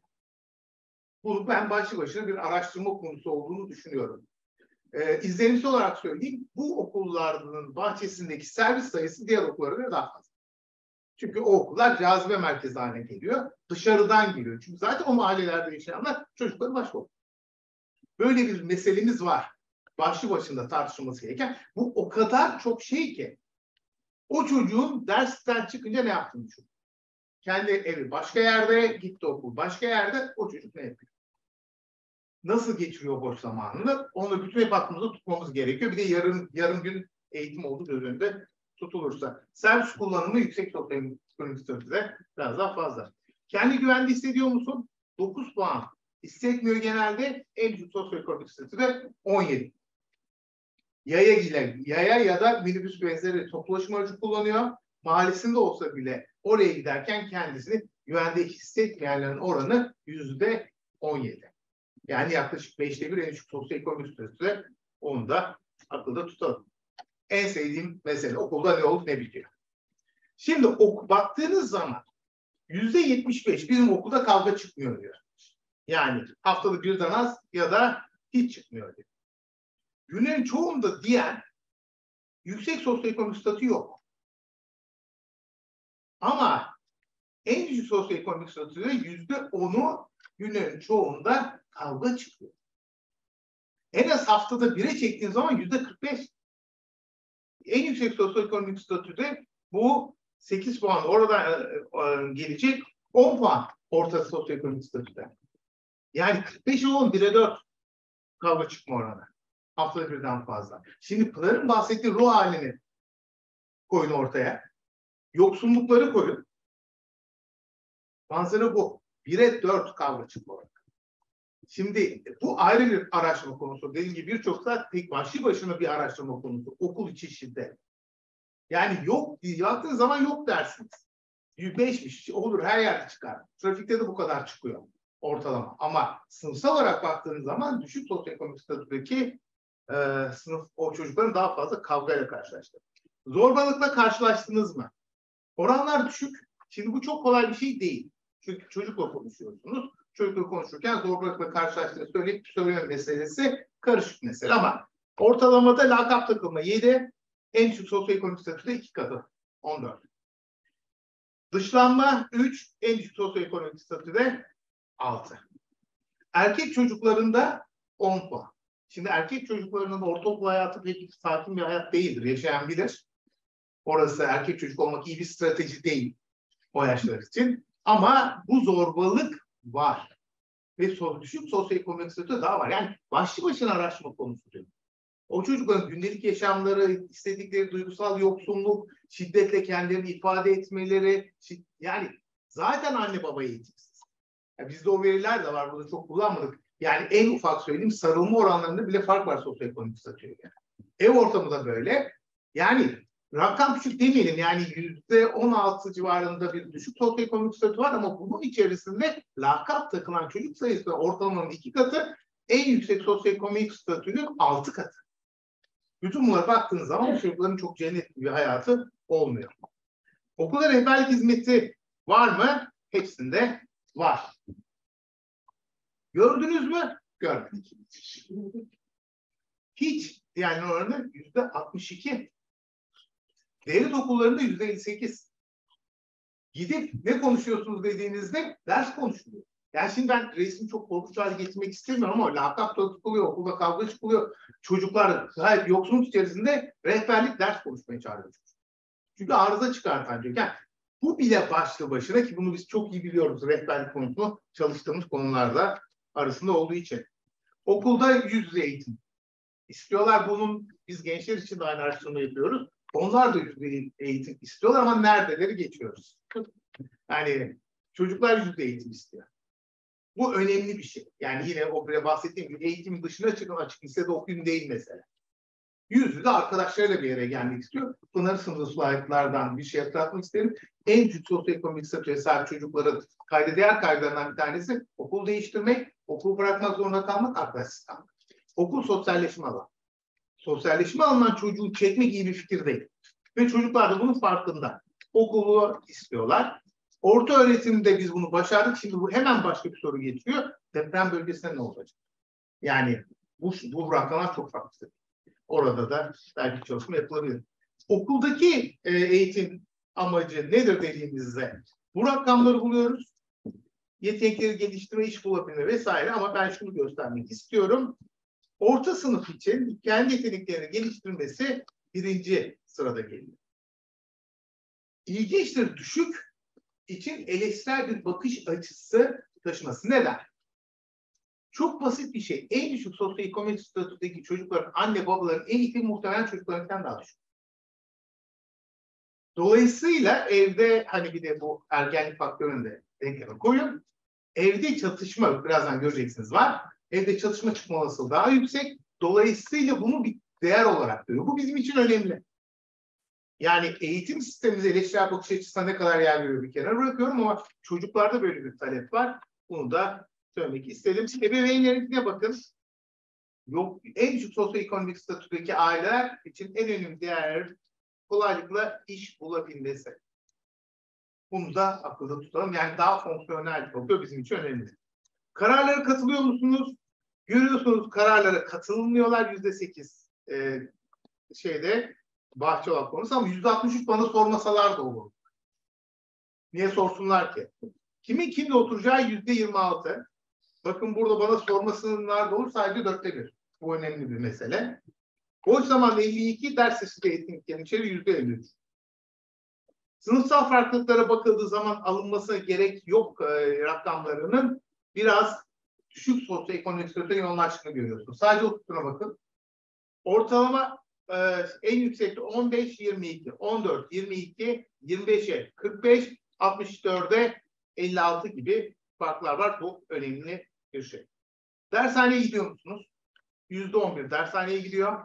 Bu ben başlı başına bir araştırma konusu olduğunu düşünüyorum. Ee, izlenimsel olarak söyleyeyim, bu okulların bahçesindeki servis sayısı diğer okullara göre daha fazla. Çünkü o okullar cazibe merkezi haline geliyor. Dışarıdan geliyor. Çünkü zaten o mahallelerde yaşayanlar çocukları başka okul. Böyle bir meselemiz var. Başlı başında tartışılması gereken. Bu o kadar çok şey ki o çocuğun dersten çıkınca ne yaptığını düşün. Kendi evi başka yerde, gitti okul başka yerde, o çocuk ne yapıyor? Nasıl geçiriyor boş zamanını? Onu bütün hep aklımızda tutmamız gerekiyor. Bir de yarım, yarım gün eğitim olduğu göz önünde tutulursa. Servis kullanımı yüksek sosyoekonomik statüde biraz daha fazla. Kendi güvende hissediyor musun? dokuz puan. Hissetmiyor genelde. En düşük sosyoekonomik statüde on yedi. Yaya ile, yaya ya da minibüs benzeri toplu taşıma aracı kullanıyor. Mahallesinde olsa bile oraya giderken kendisini güvende hissetmeyenlerin oranı yüzde on yedi. Yani yaklaşık beşte bir en düşük sosyoekonomik statüde, onu da akılda tutalım. En sevdiğim mesele okulda ne olup ne bitiyor. Şimdi ok baktığınız zaman Yüzde yetmiş beş bizim okulda kavga çıkmıyor diyor. Yani haftada birden az ya da hiç çıkmıyor diyor. Günlerin çoğunda diyen yüksek sosyoekonomik statü yok. Ama en düşük sosyoekonomik statüde yüzde onu günlerin çoğunda kavga çıkıyor. En az haftada bire çektiğin zaman yüzde kırk beş. En yüksek sosyoekonomik statüde bu sekiz puan oradan e, gelecek on puan orta sosyoekonomik statüde. Yani kırk beşe on, bire dört kavga çıkma oranı. Haftada birden fazla. Şimdi Pınar'ın bahsettiği ruh halini koyun ortaya. Yoksunlukları koyun. Manzara bu. bire dört kavga çıkma oranı. Şimdi bu ayrı bir araştırma konusu. Dediğim gibi birçok da tek başlı başına bir araştırma konusu. Okul içi şiddet. Yani yok, yaptığın zaman yok dersiniz. beşmiş olur, her yerde çıkar. Trafikte de bu kadar çıkıyor ortalama. Ama sınıfsal olarak baktığınız zaman düşük sosyoekonomik statüdeki e, sınıf o çocukların daha fazla kavgayla karşılaştı. Zorbalıkla karşılaştınız mı? Oranlar düşük. Şimdi bu çok kolay bir şey değil. Çünkü çocukla konuşuyorsunuz. Çocukla konuşurken zorbalıkla karşılaştığını söyleyip söyleme meselesi karışık mesele ama ortalamada lakap takılma yedi, en düşük sosyoekonomik statüde iki katı on dört. Dışlanma üç, en düşük sosyoekonomik statüde altı. Erkek çocuklarında on puan. Şimdi erkek çocuklarının ortaokul hayatı pek sakin bir hayat değildir. Yaşayan bilir. Orası erkek çocuk olmak iyi bir strateji değil o yaşlar için. Ama bu zorbalık var. Ve düşük sosyoekonomik statü daha var. Yani başlı başına araştırma konusu diyor. O çocukların gündelik yaşamları, istedikleri duygusal yoksunluk, şiddetle kendilerini ifade etmeleri, yani zaten anne baba eğitimsiz. Yani bizde o veriler de var, bunu çok kullanmadık. Yani en ufak söyleyeyim, sarılma oranlarında bile fark var sosyoekonomik statüye. Yani. Ev ortamı da böyle. Yani rakam küçük demeyelim, yani yüzde on altı civarında bir düşük sosyoekonomik statü var ama bunun içerisinde lakap takılan çocuk sayısı ortalamanın iki katı, en yüksek sosyoekonomik statünün altı katı. Bütün bunlara baktığınız zaman bu çocukların çok cennetli bir hayatı olmuyor. Okulda rehberlik hizmeti var mı? Hepsinde var. Gördünüz mü? Görmedik. Hiç, yani oranı yüzde altmış iki. Devlet okullarında yüzde elli sekiz. Gidip ne konuşuyorsunuz dediğinizde ders konuşuluyor. Yani şimdi ben resmi çok korkunç hale getirmek istemiyorum ama lakap tutuluyor, okulda kavga çıkılıyor. Çocuklar gayet yoksunluk içerisinde rehberlik ders konuşmaya çağırıyor. Çünkü arıza çıkartan diyor. Yani bu bile başlı başına, ki bunu biz çok iyi biliyoruz rehberlik konusunu çalıştığımız konularda arasında olduğu için. Okulda yüz yüze eğitim istiyorlar. Bunun biz gençler için de aynı araştırma yapıyoruz. Onlar da yüz yüze eğitim istiyorlar ama neredeleri geçiyoruz. Yani çocuklar yüz yüze eğitim istiyor. Bu önemli bir şey. Yani yine o bile bahsettiğim gibi eğitim dışına çıkın, açık lisede okuyun değil mesela. Yüz yüze arkadaşlarıyla bir yere gelmek istiyor. Bunları sınıfı slaytlardan bir şey hatırlatmak isterim. En düşük sosyoekonomik statüye sahip çocukların kayda değer kaygılarından bir tanesi okul değiştirmek, okul bırakmak zorunda kalmak, arkadaşsız kalmak. Okul sosyalleşme alanı. Sosyalleşme alanından çocuğu çekmek iyi bir fikir değil. Ve çocuklar da bunun farkında. Okulu istiyorlar. Orta öğretimde biz bunu başardık. Şimdi bu hemen başka bir soru geçiyor. Deprem bölgesinde ne olacak? Yani bu, bu rakamlar çok farklı. Orada da belki çalışma yapılabilir. Okuldaki e, eğitim amacı nedir dediğimizde bu rakamları buluyoruz. Yetenekleri geliştirme, iş bulabilme vesaire, ama ben şunu göstermek istiyorum. Orta sınıf için kendi yeteneklerini geliştirmesi birinci sırada geliyor. İlginçtir, düşük için eleştirel bir bakış açısı taşıması. Neden? Çok basit bir şey. En düşük sosyoekonomik statüdeki çocukların anne babaların eğitimi muhtemelen çocuklarından daha düşük. Dolayısıyla evde, hani bir de bu ergenlik faktörünü de denkleme koyun. Evde çatışma, birazdan göreceksiniz, var. Evde çatışma çıkma olasılığı daha yüksek. Dolayısıyla bunu bir değer olarak görüyor. Bu bizim için önemli. Yani eğitim sistemimize eleştirel bakış açısına ne kadar yer veriyor bir kenara bırakıyorum ama çocuklarda böyle bir talep var. Bunu da söylemek istedim. Ebeveynlerine bakın. Yok, en düşük sosyoekonomik statüdeki aileler için en önemli değer kolaylıkla iş bulabilmesi. Bunu da akılda tutalım. Yani daha fonksiyonel oluyor, bizim için önemli. Kararlara katılıyor musunuz? Görüyorsunuz kararlara katılmıyorlar yüzde sekiz e, şeyde Bahçoğan konusu, ama yüzde altmış üç bana sormasalar da olur. Niye sorsunlar ki? Kimin kimle oturacağı yüzde yirmi altı. Bakın burada bana sormasınlar da olur, sadece dörtte bir. Bu önemli bir mesele. Boş zaman elli iki, ders sesi ve etkinliklerin içeri yüzde elli üç. Sınıfsal farklılıklara bakıldığı zaman alınmasına gerek yok e, rakamlarının biraz düşük sosyoekonomik statüye yoğunlaştığını görüyorsunuz. Sadece o kısmına bakın. Ortalama e, en yüksekte on beş yirmi iki, on dört yirmi iki, yirmi beşe kırk beş, altmış dörde elli altı gibi farklar var. Bu önemli bir şey. Dershaneye gidiyor musunuz? yüzde on bir dershaneye gidiyor.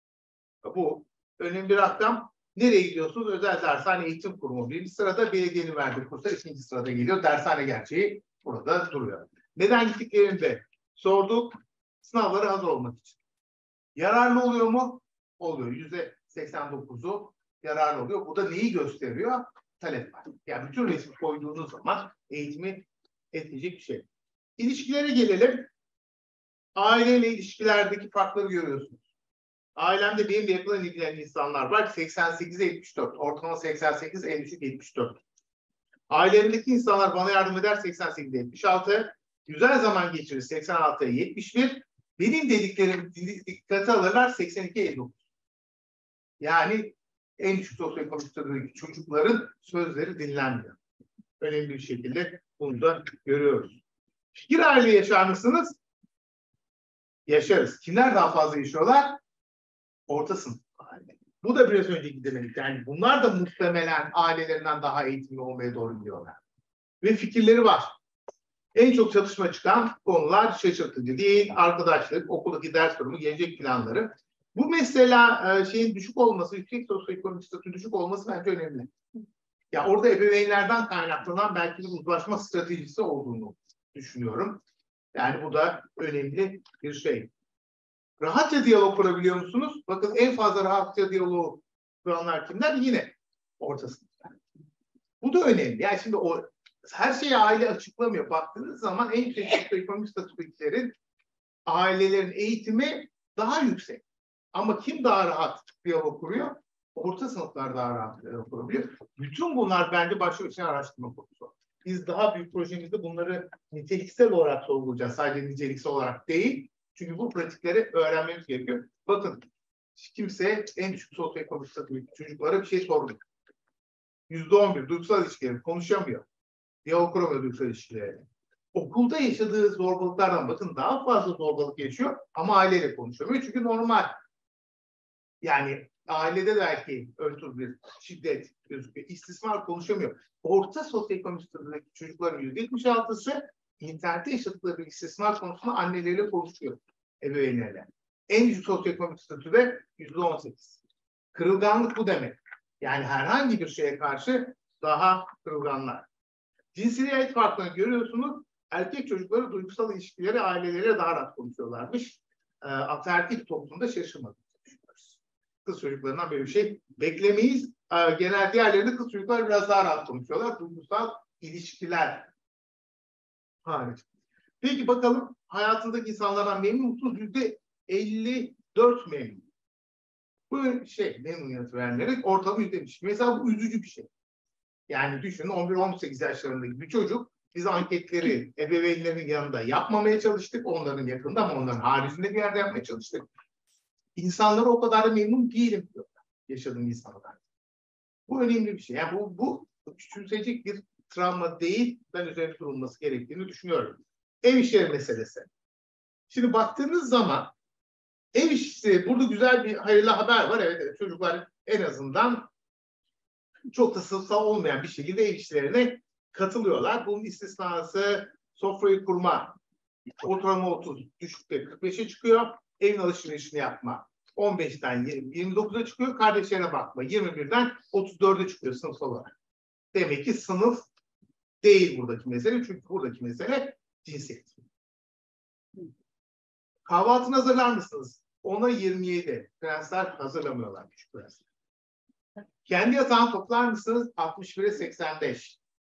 Bu önemli bir rakam. Nereye gidiyorsunuz? Özel dershane eğitim kurumu. Birinci sırada belediyenin verdiği kurslar, ikinci sırada geliyor. Dershane gerçeği burada duruyor. Neden gittiklerini de sorduk. Sınavlara hazır olmak için. Yararlı oluyor mu? Oluyor. yüzde seksen dokuzu yararlı oluyor. Bu da neyi gösteriyor? Talep var. Yani bütün resmi koyduğunuz zaman eğitimi etkileyecek bir şey. İlişkilere gelelim. Aileyle ilişkilerdeki farkları görüyorsunuz. Ailemde benim de yakından ilgilenen insanlar var. seksen sekize yetmiş dört. Ortalama seksen sekiz, en düşük yetmiş dört. Ailemdeki insanlar bana yardım eder seksen sekize yetmiş altı. Güzel zaman geçirir seksen altıya yetmiş bir. Benim dediklerim dikkate alırlar seksen ikiye elli dokuz. Yani en düşük sosyoekonomik statüdeki çocukların sözleri dinlenmiyor. Önemli bir şekilde bunu da görüyoruz. Fikir aile yaşar mısınız? Yaşarız. Kimler daha fazla yaşıyorlar? Orta sınıf aile. Bu da biraz önceki demedik. Yani bunlar da muhtemelen ailelerinden daha eğitimli olmaya doğru gidiyorlar. Ve fikirleri var. En çok çatışma çıkan konular şaşırtıcı değil. Arkadaşlık, okuldaki ders durumu, gelecek planları. Bu mesela şeyin düşük olması, yüksek sosyoekonomik statü düşük olması bence önemli. Ya orada ebeveynlerden kaynaklanan belki bir uzlaşma stratejisi olduğunu düşünüyorum. Yani bu da önemli bir şey. Rahatça diyalog kurabiliyor musunuz? Bakın en fazla rahatça diyalog kuranlar kimler? Yine orta sınıflar. Bu da önemli. Yani şimdi o her şeyi aile açıklamıyor. Baktığınız zaman en yüksek sosyoekonomik statüdekilerin ailelerin eğitimi daha yüksek. Ama kim daha rahat diyalog kuruyor? Orta sınıflar daha rahat diyalog kurabiliyor. Bütün bunlar bence başlı başına araştırma konusu. Biz daha büyük projemizde bunları niteliksel olarak sorgulayacağız. Sadece niceliksel olarak değil. Çünkü bu pratikleri öğrenmemiz gerekiyor. Bakın kimse en düşük sosyoekonomik statüdeki çocuklara bir şey sormuyor. yüzde on bir duygusal ilişkileri konuşamıyor. Diyalog kuramıyor duygusal ilişkileri. Okulda yaşadığı zorbalıklardan bakın daha fazla zorbalık yaşıyor ama aileyle konuşamıyor. Çünkü normal. Yani ailede belki örtülü bir şiddet gözüküyor. İstismar konuşamıyor. Orta sosyoekonomik statüdeki çocukların yüzde yetmiş altısı internette yaşadıkları bir istismar konusunda anneleriyle konuşuyor. Ebeveynlerle. En düşük sosyoekonomik statüde yüzde on sekiz. Kırılganlık bu demek. Yani herhangi bir şeye karşı daha kırılganlar. Cinsiyet farklarını görüyorsunuz. Erkek çocukları duygusal ilişkileri aileleriyle daha rahat konuşuyorlarmış. E, ataerkil toplumda şaşırmadık. Kız çocuklarından böyle bir şey beklemeyiz. E, genel diğerlerinde kız çocuklar biraz daha rahat konuşuyorlar. Duygusal ilişkiler hariç. Peki bakalım hayatındaki insanlardan memnun musunuz? yüzde elli dört memnun. Bu şey memnuniyet verenlerin ortalama yüzde yetmiş. Mesela bu üzücü bir şey. Yani düşünün on bir on sekiz yaşlarındaki bir çocuk, biz anketleri ebeveynlerin yanında yapmamaya çalıştık. Onların yakında ama onların haricinde bir yerde yapmaya çalıştık. İnsanlara o kadar da memnun değilim diyorlar. Yaşadığım insanlar. Bu önemli bir şey. Yani bu, bu küçümseyecek bir travma değil. Ben üzerine durulması gerektiğini düşünüyorum. Ev işleri meselesi. Şimdi baktığınız zaman ev işleri, burada güzel bir hayırlı haber var. Evet, evet çocuklar en azından çok da sınıfsal olmayan bir şekilde ev işlerine katılıyorlar. Bunun istisnası sofrayı kurma, ortalama otuz, düşükte kırk beşe çıkıyor. Evin alışverişini yapma, on beşten yirmi dokuza çıkıyor. Kardeşlerine bakma, yirmi birden otuz dörde çıkıyor sınıfsal olarak. Demek ki sınıf değil buradaki mesele. Çünkü buradaki mesele cinsiyet. Kahvaltını hazırlar mısınız? Ona yirmi yedi. Prensler hazırlamıyorlar, küçük prensler. Kendi yatağını toplar mısınız? altmış bire seksen beş.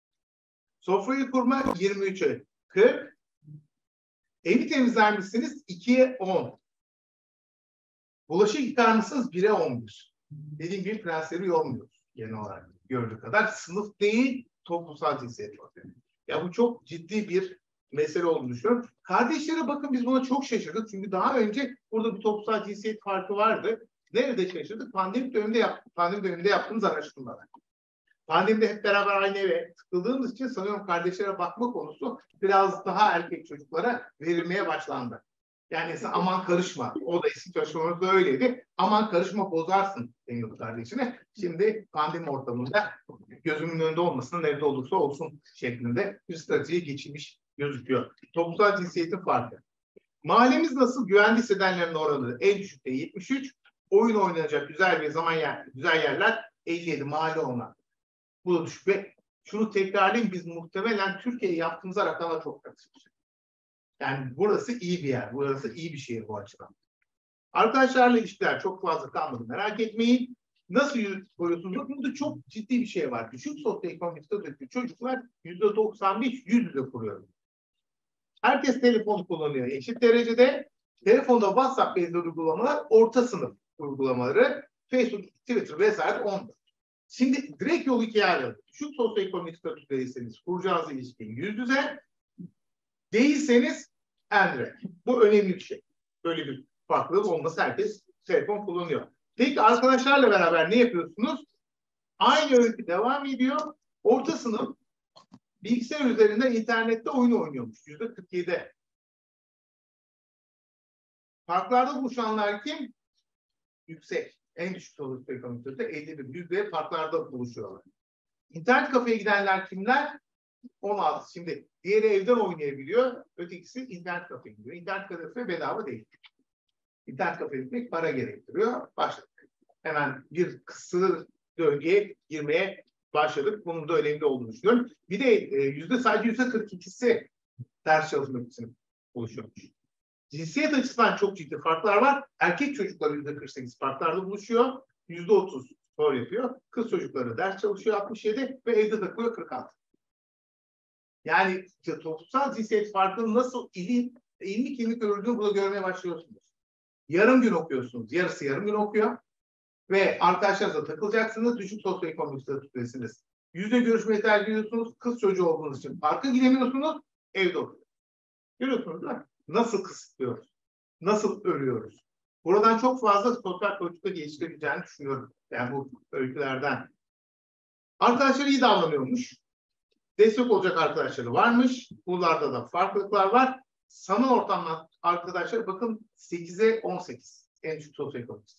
Sofrayı kurma yirmi üçe kırk. Evi temizler misiniz? ikiye on. Bulaşık yıkar mısınız? bire on bir. Dediğim gibi prensleri yormuyoruz genel olarak gördüğü kadar. Sınıf değil, toplumsal cinsiyet problemi. Ya bu çok ciddi bir mesele olduğunu düşünüyorum. Kardeşlere bakın, biz buna çok şaşırdık. Çünkü daha önce burada bir toplumsal cinsiyet farkı vardı. Nerede şaşırdık? Pandemi döneminde, yap, pandemi döneminde yaptığımız araştırmalar. Pandemide hep beraber aynı eve tıkıldığımız için sanıyorum kardeşlere bakma konusu biraz daha erkek çocuklara verilmeye başlandı. Yani aman karışma. O da eski çalışmalarımızda öyleydi. Aman karışma, bozarsın deniyordu kardeşine. Şimdi pandemi ortamında gözümün önünde olmasın, nerede olursa olsun şeklinde bir stratejiye geçilmiş gözüküyor. Toplumsal cinsiyetin farkı. Mahallemiz nasıl? Güvenli hissedenlerin oranı en düşükte yetmiş üç. Oyun oynanacak güzel bir zaman yer, güzel yerler elli yedi, mahalle olmak. Bu da düşük ve şunu tekrarlayayım, biz muhtemelen Türkiye'ye yaptığımız rakamlar çok tartışmış. Yani burası iyi bir yer, burası iyi bir şehir bu açıdan. Arkadaşlarla ilişkiler çok fazla kalmadı, merak etmeyin. Nasıl koyuyorsunuz? Burada çok ciddi bir şey var. Düşük sosyoekonomik statüdeki çocuklar yüzde doksan beş yüz yüze kuruyor. Herkes telefon kullanıyor eşit derecede. Telefonda WhatsApp benzeri uygulamalar orta sınıf uygulamaları, Facebook, Twitter vesaire onda. Şimdi direkt yol ikiye ayrıldı. Düşük sosyoekonomik statüdeyseniz kuracağınız ilişki yüz yüze, değilseniz en Bu önemli bir şey. Böyle bir farklılık olması, herkes telefon kullanıyor. Peki arkadaşlarla beraber ne yapıyorsunuz? Aynı öykü devam ediyor. Orta sınıf bilgisayar üzerinden internette oyun oynuyormuş. yüzde kırk yedi. Farklarda buluşanlar kim? Yüksek. En düşük sosyoekonomik statüde elli bir. Yüzde farklarda buluşuyorlar. İnternet kafeye gidenler kimler? on altı. Şimdi diğeri evden oynayabiliyor. Ötekisi internet kafeye gidiyor. İnternet kafe bedava değil. İnternet kafeye gitmek para gerektiriyor. Başladık. Hemen bir kısır döngüye girmeye başladık. Bunun da önemli olduğunu düşünüyorum. Bir de e, yüzde sadece yüzde kırk ikisi ders çalışmak için oluşuyormuş. Cinsiyet açısından çok ciddi farklar var. Erkek çocukları yüzde kırk sekiz farklarda buluşuyor. yüzde otuz spor yapıyor. Kız çocukları ders çalışıyor altmış yedi ve evde takılıyor kırk altı. Yani işte, toplumsal cinsiyet farkının nasıl ilim, ilmi kimlik örüldüğünü burada görmeye başlıyorsunuz. Yarım gün okuyorsunuz. Yarısı yarım gün okuyor. Ve arkadaşlarınızla takılacaksınız. Düşük sosyoekonomik statüdesiniz. Yüzde görüşmeyi tercih ediyorsunuz. Kız çocuğu olduğunuz için parka gidemiyorsunuz. Evde okuyorsunuz. Görüyorsunuz değil mi? Nasıl kısıtlıyoruz? Nasıl örüyoruz? Buradan çok fazla sosyal politika geliştirebileceğini düşünüyorum. Yani bu öykülerden. Arkadaşlar iyi davranıyormuş. Destek olacak arkadaşları varmış. Bunlarda da farklılıklar var. Sanal ortamdan arkadaşlar bakın sekize on sekiz. En düşük sosyoekonomik.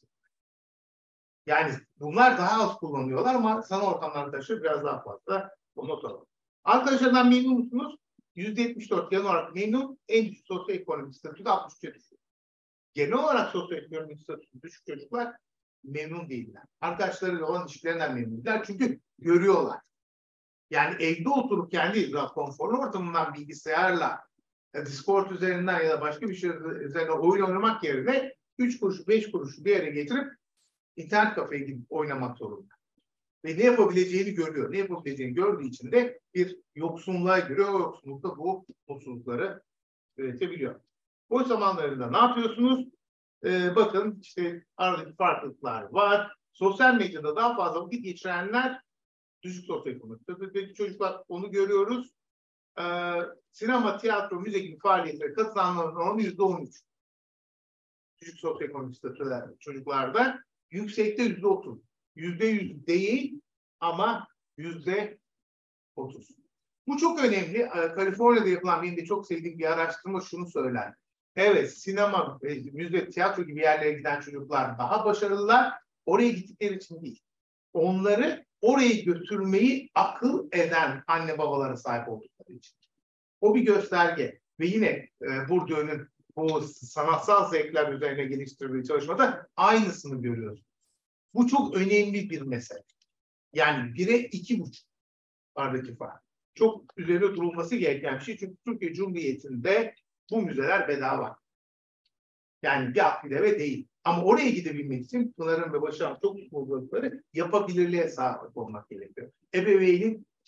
Yani bunlar daha az kullanıyorlar ama sanal ortamdan arkadaşlar biraz daha fazla. O not alalım. Arkadaşlardan memnun musunuz? yüzde yetmiş dört genel olarak memnun. En düşük sosyoekonomik statüde altmış üçe düşüyor. Genel olarak sosyoekonomik statüde düşük çocuklar memnun değiller. Arkadaşlarıyla olan ilişkilerinden memnun değiller. Çünkü görüyorlar. Yani evde oturup kendi konforlu ortamından bilgisayarla, Discord üzerinden ya da başka bir şey üzerinden oyun oynamak yerine üç kuruş, beş kuruşu bir yere getirip internet kafeye gidip oynamak zorunda. Ve ne yapabileceğini görüyor. Ne yapabileceğini gördüğü için de bir yoksunluğa giriyor. O yoksunlukta bu mutsuzlukları üretebiliyor. O zamanlarında ne yapıyorsunuz? Ee, bakın işte aradaki farklılıklar var. Sosyal medyada daha fazla vakit geçirenler düşük sosyoekonomik statüdeki çocuklar, onu görüyoruz. Ee, sinema, tiyatro, müze gibi faaliyetlere katılanların oranı yüzde on üç. Düşük sosyoekonomik statüler çocuklarda. Yüksekte yüzde otuz. Yüzde yüz değil ama yüzde otuz. Bu çok önemli. Kaliforniya'da yapılan benim de çok sevdiğim bir araştırma şunu söyler. Evet, sinema, müze, tiyatro gibi yerlere giden çocuklar daha başarılılar. Oraya gittikleri için değil. Onları orayı götürmeyi akıl eden anne babalara sahip oldukları için. O bir gösterge. Ve yine e, Bourdieu'nun bu sanatsal zevkler üzerine geliştirdiği çalışmada aynısını görüyoruz. Bu çok önemli bir mesele. Yani bire iki buçuk aradaki fark. Çok üzerine durulması gereken bir şey. Çünkü Türkiye Cumhuriyeti'nde bu müzeler bedava. Yani bir akbileve değil. Ama oraya gidebilmek için Pınar'ın ve Başak'ın çok büyük oldukları yapabilirliğe sahip olmak gerekiyor. Ebeveynin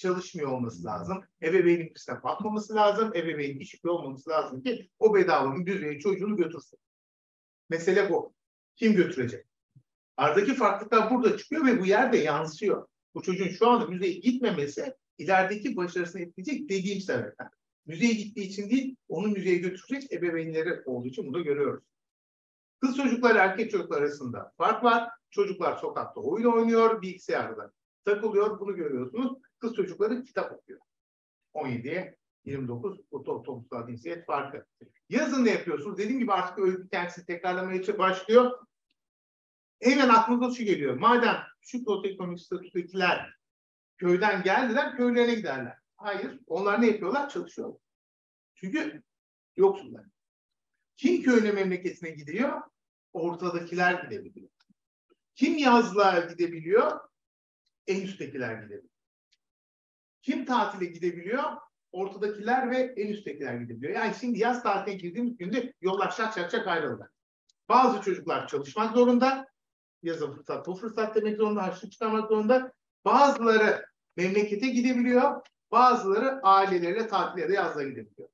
çalışmıyor olması lazım. Ebeveynin birisine bakmaması lazım. Ebeveynin iş yükü olmaması lazım ki o bedava düzeye çocuğunu götürsün. Mesele bu. Kim götürecek? Aradaki farklılıklar burada çıkıyor ve bu yerde yansıyor. Bu çocuğun şu anda müzeye gitmemesi ilerideki başarısını etkileyecek dediğim sebepten. Müzeye gittiği için değil, onu müzeye götürecek ebeveynleri olduğu için bunu görüyoruz. Kız çocuklar, erkek çocuklar arasında fark var. Çocuklar sokakta oyun oynuyor, bilgisayarda takılıyor. Bunu görüyorsunuz. Kız çocukları kitap okuyor. on yediye yirmi dokuz bu toplumsal cinsiyet farkı. Yazın ne yapıyorsunuz? Dediğim gibi artık öykü kendisini tekrarlamaya başlıyor. Hemen aklınıza şu geliyor. Madem şu sosyoekonomik statüdekiler köyden geldiler, köylerine giderler. Hayır. Onlar ne yapıyorlar? Çalışıyorlar. Çünkü yoksullar. Kim köyüne, memleketine gidiyor? Ortadakiler gidebiliyor. Kim yazlığa gidebiliyor? En üsttekiler gidebiliyor. Kim tatile gidebiliyor? Ortadakiler ve en üsttekiler gidebiliyor. Yani şimdi yaz tatiline girdiğimiz günde yollar şak şak şak ayrıldı. Bazı çocuklar çalışmak zorunda. Yazın fırsat, bu fırsat demek zorunda, harçlık çıkarmak zorunda. Bazıları memlekete gidebiliyor. Bazıları aileleriyle tatile de yazla gidebiliyor.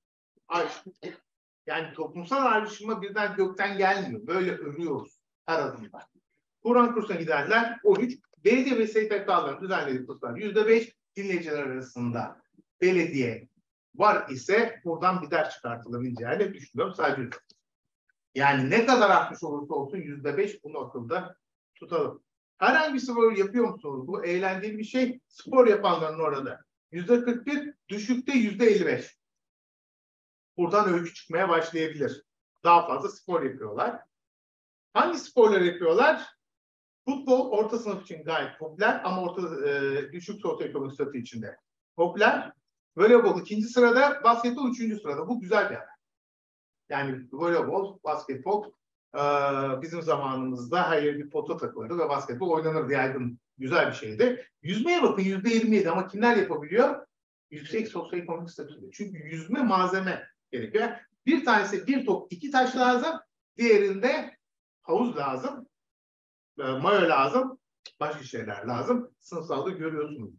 Yani toplumsal ayrışma birden gökten gelmiyor. Böyle örüyoruz her adımda. Kur'an kursuna giderler. on üç. Belediye ve S T K'ların düzenlediği kurslar yüzde beş. Dinleyiciler arasında belediye var ise buradan bir ders çıkartılabileceğini düşünüyorum. Sadece yani ne kadar artmış olursa olsun yüzde beş bunu akılda tutalım. Herhangi bir spor yapıyor musunuz? Bu eğlenceli bir şey. Spor yapanların orada. yüzde kırk bir, düşükte yüzde elli beş. Buradan öykü çıkmaya başlayabilir. Daha fazla spor yapıyorlar. Hangi sporları yapıyorlar? Futbol orta sınıf için gayet popüler ama orta e, düşük sosyoekonomik statü içinde popüler. Voleybol ikinci sırada, basketbol üçüncü sırada. Bu güzel bir haber. Yani voleybol, basketbol e, bizim zamanımızda her yere bir pota takılırdı ve basketbol oynanırdı. Yaygın, güzel bir şeydi. Yüzmeye bakın yüzde yirmi yedi ama kimler yapabiliyor? Yüksek sosyoekonomik statüde. Çünkü yüzme malzeme gerekiyor. Bir tanesi bir top, iki taş lazım. Diğerinde havuz lazım. E, mayo lazım. Başka şeyler lazım. Sınıfsalda görüyorsunuz.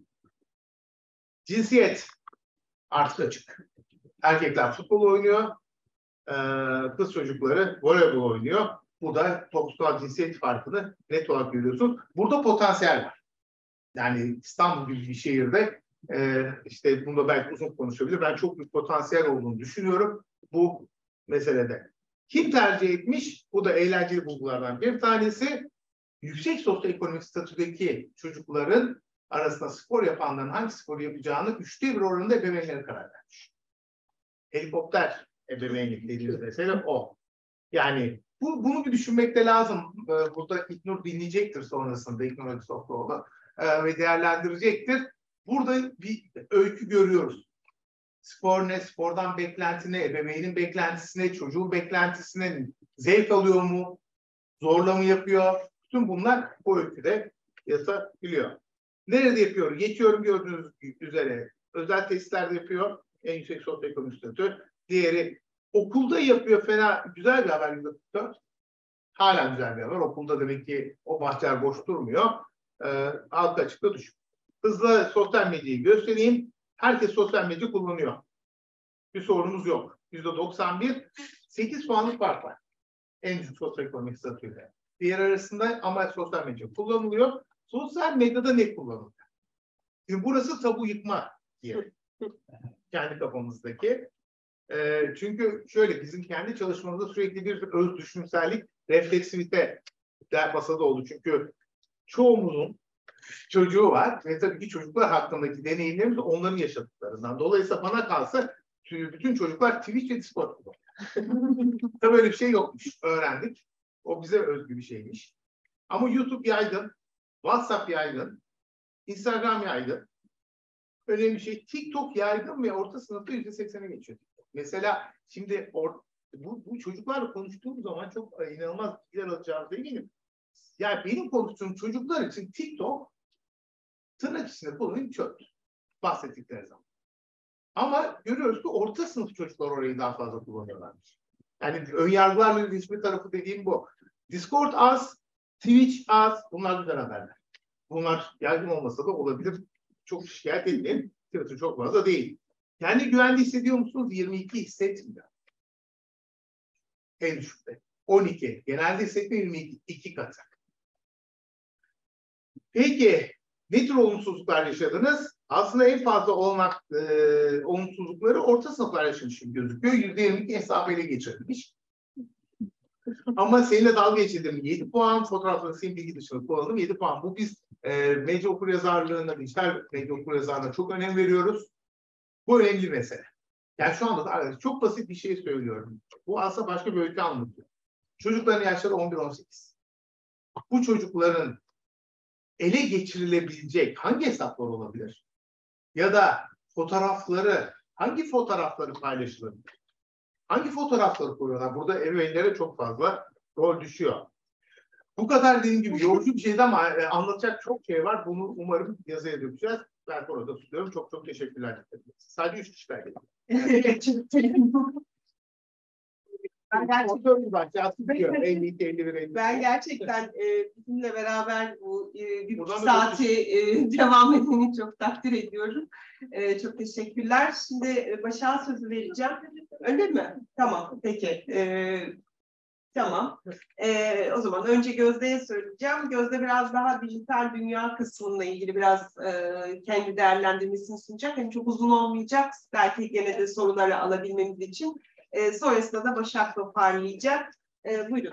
Cinsiyet artık açık. Erkekler futbol oynuyor. E, kız çocukları voleybol oynuyor. Burada toplumsal cinsiyet farkını net olarak görüyorsun. Burada potansiyel var. Yani İstanbul gibi bir şehirde e, işte bunda belki uzun konuşabilir. Ben çok büyük potansiyel olduğunu düşünüyorum bu meselede. Kim tercih etmiş? Bu da eğlenceli bulgulardan bir tanesi. Yüksek sosyoekonomik statüdeki çocukların arasında spor yapanların hangi spor yapacağını üçte bir oranında ebeveynleri karar vermiş. Helikopter ebeveynlik dediğimiz mesele o. Yani bu, bunu bir düşünmek de lazım. Burada İlknur dinleyecektir sonrasında, İlknur Aksokoğlu e, ve değerlendirecektir. Burada bir öykü görüyoruz. Spor ne, spordan beklenti ne, ebeveynin beklentisine, çocuğun beklentisine zevk alıyor mu, zorla mı yapıyor? Bütün bunlar bu öyküde yatabiliyor. Nerede yapıyor? Geçiyorum gördüğünüz üzere. Özel tesislerde yapıyor. En yüksek sosyoekonomik statü. Diğeri okulda yapıyor. Fena, güzel bir haber. yüzde kırk dört. Hala güzel bir haber. Okulda demek ki o bahçeler boş durmuyor. Ee, halka açıkta düşük. Hızlı sosyal medyayı göstereyim. Herkes sosyal medya kullanıyor. Bir sorunumuz yok. yüzde doksan bir. sekiz puanlık fark var. En düşük sosyoekonomik statüyle. Diğer arasında ama sosyal medya kullanılıyor. Sosyal medyada ne kullanılıyor? Şimdi burası tabu yıkma diye. Kendi kafamızdaki. E, çünkü şöyle bizim kendi çalışmamızda sürekli bir öz düşünsellik, refleksivite der masada oldu. Çünkü çoğumuzun çocuğu var ve tabii ki çocuklar hakkındaki deneyimlerimiz onların yaşadıklarından. Dolayısıyla bana kalsa bütün çocuklar Twitch ve Discord kullanıyor. Tabii öyle bir şey yokmuş. Öğrendik. O bize özgü bir şeymiş. Ama YouTube yaygın, WhatsApp yaygın, Instagram yaygın. Önemli bir şey. TikTok yaygın ve orta sınıfta yüzde seksene geçiyor. Mesela şimdi or, bu, bu çocuklarla konuştuğum zaman çok e, inanılmaz bilgiler alacağımıza eminim. Yani benim konuştuğum çocuklar için TikTok tırnak içinde kullanılan çöp. Bahsettikleri zaman. Ama görüyoruz ki orta sınıf çocuklar orayı daha fazla kullanıyorlarmış. Yani önyargılarla hiçbir tarafı dediğim bu. Discord az, Twitch az, bunlar güzel haberler. Bunlar yaygın olmasa da olabilir. Çok şikayet etmeyin. Tiyatro çok fazla değil. Kendi güvende hissediyor musunuz? yirmi iki hissetmiyor. En düşükte. on iki. Genelde hissetme yirmi iki katı. Peki ne tür olumsuzluklar yaşadınız? Aslında en fazla olanak, e, olumsuzlukları orta sınıflar yaşamış gibi gözüküyor. yüzde yirmi iki hesabıyla geçirilmiş. Ama seninle dalga geçirdim. yedi puan, fotoğrafları senin bilgi dışında kullanalım. yedi puan. Bu biz e, medya okuryazarlığına, dijital medya okuryazarlığına çok önem veriyoruz. Bu önemli mesele. Yani şu anda da arkadaşlar çok basit bir şey söylüyorum. Bu aslında başka bir öykü anlatıyor. Çocukların yaşları on bir on sekiz. Bu çocukların ele geçirilebilecek hangi hesaplar olabilir? Ya da fotoğrafları, hangi fotoğrafları paylaşılabilir? Hangi fotoğrafları koyuyorlar? Burada ebeveynlere çok fazla rol düşüyor. Bu kadar dediğim gibi yorucu bir şeydi ama e, anlatacak çok şey var. Bunu umarım yazıya dökeceğiz. Ben orada tutuyorum. Çok çok teşekkürler. Sadece üç kişiler geldi. Ben gerçekten, ben gerçekten e, bizimle beraber bu e, bir Buradan saati e, devam edeni çok takdir ediyorum. E, çok teşekkürler. Şimdi e, Başak'a sözü vereceğim. Öyle mi? Tamam, peki. E, tamam. E, o zaman önce Gözde'ye söyleyeceğim. Gözde biraz daha dijital dünya kısmıyla ilgili biraz e, kendi değerlendirmesini sunacak. Yani çok uzun olmayacak. Belki gene de soruları alabilmemiz için. E, sonrasında da Başak toparlayacak. E, buyurun.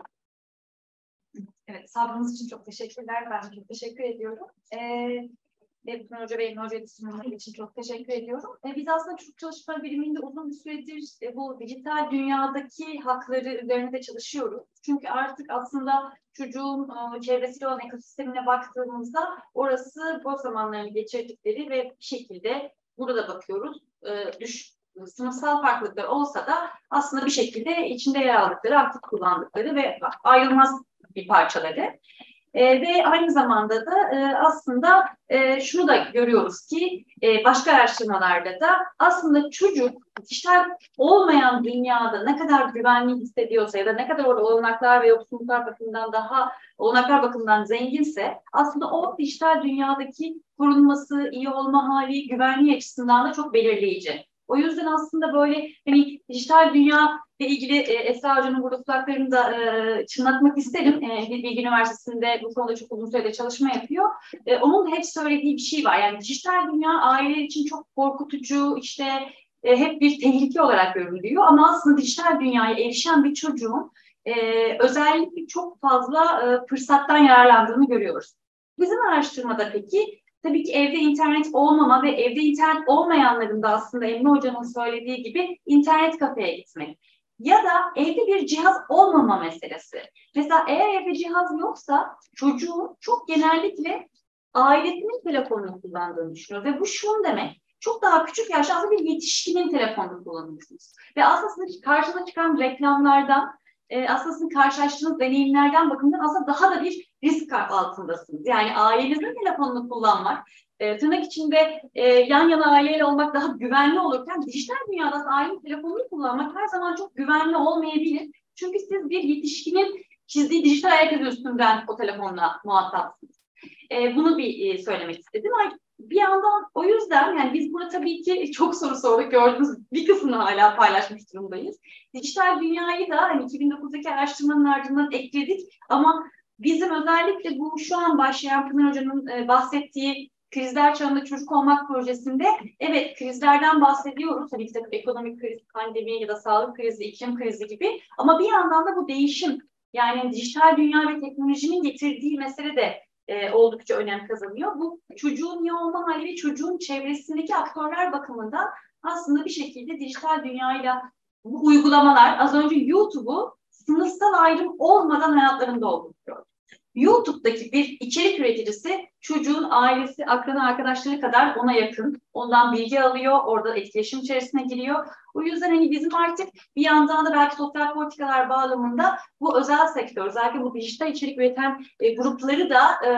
Evet, sabrınız için çok teşekkürler. Ben çok teşekkür ediyorum. Ee, Ebru Hoca ve Emre Hoca'ya sunumları için çok teşekkür ediyorum. Ee, biz aslında çocuk çalışma biriminde uzun bir süredir e, bu dijital dünyadaki hakları üzerinde çalışıyoruz. Çünkü artık aslında çocuğun e, çevresiyle olan ekosistemine baktığımızda orası boş zamanlarını geçirdikleri ve bir şekilde burada bakıyoruz. E, düş sınıfsal farklılıklar olsa da aslında bir şekilde içinde yer aldıkları, aktif kullandıkları ve ayrılmaz bir parçaları. E, ve aynı zamanda da e, aslında e, şunu da görüyoruz ki e, başka araştırmalarda da aslında çocuk dijital olmayan dünyada ne kadar güvenli hissediyorsa ya da ne kadar orada olanaklar ve yoksulluklar bakımından daha olanaklar bakımından zenginse aslında o dijital dünyadaki korunması, iyi olma hali, güvenliği açısından da çok belirleyici. O yüzden aslında böyle hani dijital dünya ile ilgili e, Esra Hoca'nın burada kulaklarını da e, çınlatmak isterim. E, Bilgi Üniversitesi'nde bu konuda çok uzun süredir çalışma yapıyor. E, onun da hep söylediği bir şey var. Yani dijital dünya aileler için çok korkutucu, işte e, hep bir tehlike olarak görülüyor. Ama aslında dijital dünyaya erişen bir çocuğun e, özellikle çok fazla e, fırsattan yararlandığını görüyoruz. Bizim araştırmada peki tabii ki evde internet olmama ve evde internet olmayanların da aslında Emre Hoca'nın söylediği gibi internet kafeye gitmek. Ya da evde bir cihaz olmama meselesi. Mesela eğer evde cihaz yoksa çocuğun çok genellikle ailesinin telefonunu kullandığını düşünüyor. Ve bu şunu demek, çok daha küçük yaşta aslında bir yetişkinin telefonunu kullanıyorsunuz. Ve aslında karşına çıkan reklamlardan, e, aslında sizin karşılaştığınız deneyimlerden bakımından aslında daha da bir risk altındasınız. Yani ailenizin telefonunu kullanmak, e, tırnak içinde e, yan yana aileyle olmak daha güvenli olurken dijital dünyada ailenin telefonunu kullanmak her zaman çok güvenli olmayabilir. Çünkü siz bir yetişkinin çizdiği dijital ayak izi üstünden o telefonla muhatapsınız. E, bunu bir e, söylemek istedim. Bir yandan o yüzden yani biz burada tabii ki çok soru sorduk, gördüğünüz bir kısmını hala paylaşmış durumdayız. Dijital dünyayı da hani iki bin dokuzdaki araştırmanın ardından ekledik ama bizim özellikle bu şu an başlayan Pınar Hoca'nın e, bahsettiği krizler çağında çocuk olmak projesinde evet krizlerden bahsediyoruz. Tabii ki de ekonomik kriz, pandemi ya da sağlık krizi, iklim krizi gibi ama bir yandan da bu değişim yani dijital dünya ve teknolojinin getirdiği mesele de e, oldukça önem kazanıyor. Bu çocuğun iyi olma hali ve çocuğun çevresindeki aktörler bakımından aslında bir şekilde dijital dünyayla bu uygulamalar az önce YouTube'u sınıfsal ayrım olmadan hayatlarında olduğunu YouTube'daki bir içerik üreticisi çocuğun ailesi, akranı, arkadaşları kadar ona yakın. Ondan bilgi alıyor, orada etkileşim içerisine giriyor. O yüzden hani bizim artık bir yandan da belki sosyal politikalar bağlamında bu özel sektör, özellikle bu dijital içerik üreten e, grupları da e,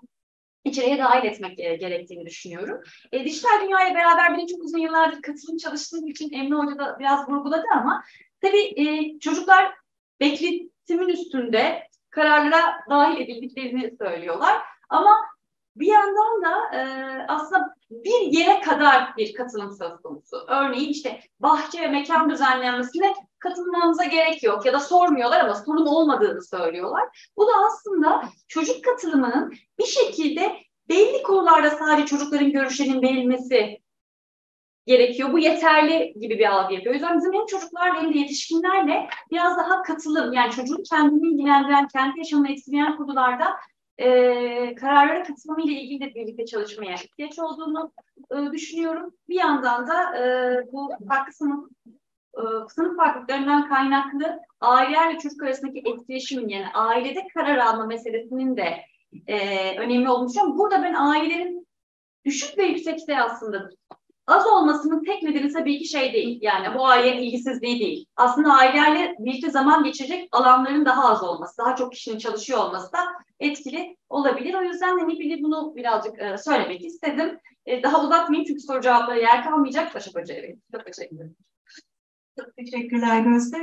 içeriye dahil etmek e, gerektiğini düşünüyorum. E, dijital dünyaya beraber benim çok uzun yıllardır katılım çalıştığım için Emre Hoca da biraz vurguladı ama tabii e, çocuklar beklentimin üstünde kararlara dahil edildiklerini söylüyorlar. Ama bir yandan da e, aslında bir yere kadar bir katılım söz konusu. Örneğin işte bahçe ve mekan düzenlenmesine katılmanıza gerek yok ya da sormuyorlar ama sorun olmadığını söylüyorlar. Bu da aslında çocuk katılımının bir şekilde belli konularda sadece çocukların görüşlerinin verilmesi gerekiyor. Bu yeterli gibi bir algı yapıyor. O yüzden bizim hem çocuklarla hem de yetişkinlerle biraz daha katılım, yani çocuğun kendini ilgilendiren, kendi yaşamını etkileyen konularda e, kararlara katılımıyla ilgili de birlikte çalışmaya ihtiyaç olduğunu e, düşünüyorum. Bir yandan da e, bu farklı sınıf, e, sınıf farklılıklarından kaynaklı ailelerle çocuk arasındaki etkileşimin, yani ailede karar alma meselesinin de e, önemli olduğunu düşünüyorum. Burada ben ailelerin düşük ve yüksekte aslında az olmasının tek nedeni tabii ki şey değil. Yani bu ailenin ilgisizliği değil. Aslında ailelerle birlikte zaman geçirecek alanların daha az olması, daha çok kişinin çalışıyor olması da etkili olabilir. O yüzden hani bir bunu birazcık e, söylemek istedim. E, daha uzatmayayım çünkü soru cevaplara yer kalmayacak. Başak Hoca'ya vereyim. Çok teşekkür ederim. Çok teşekkürler Gözde.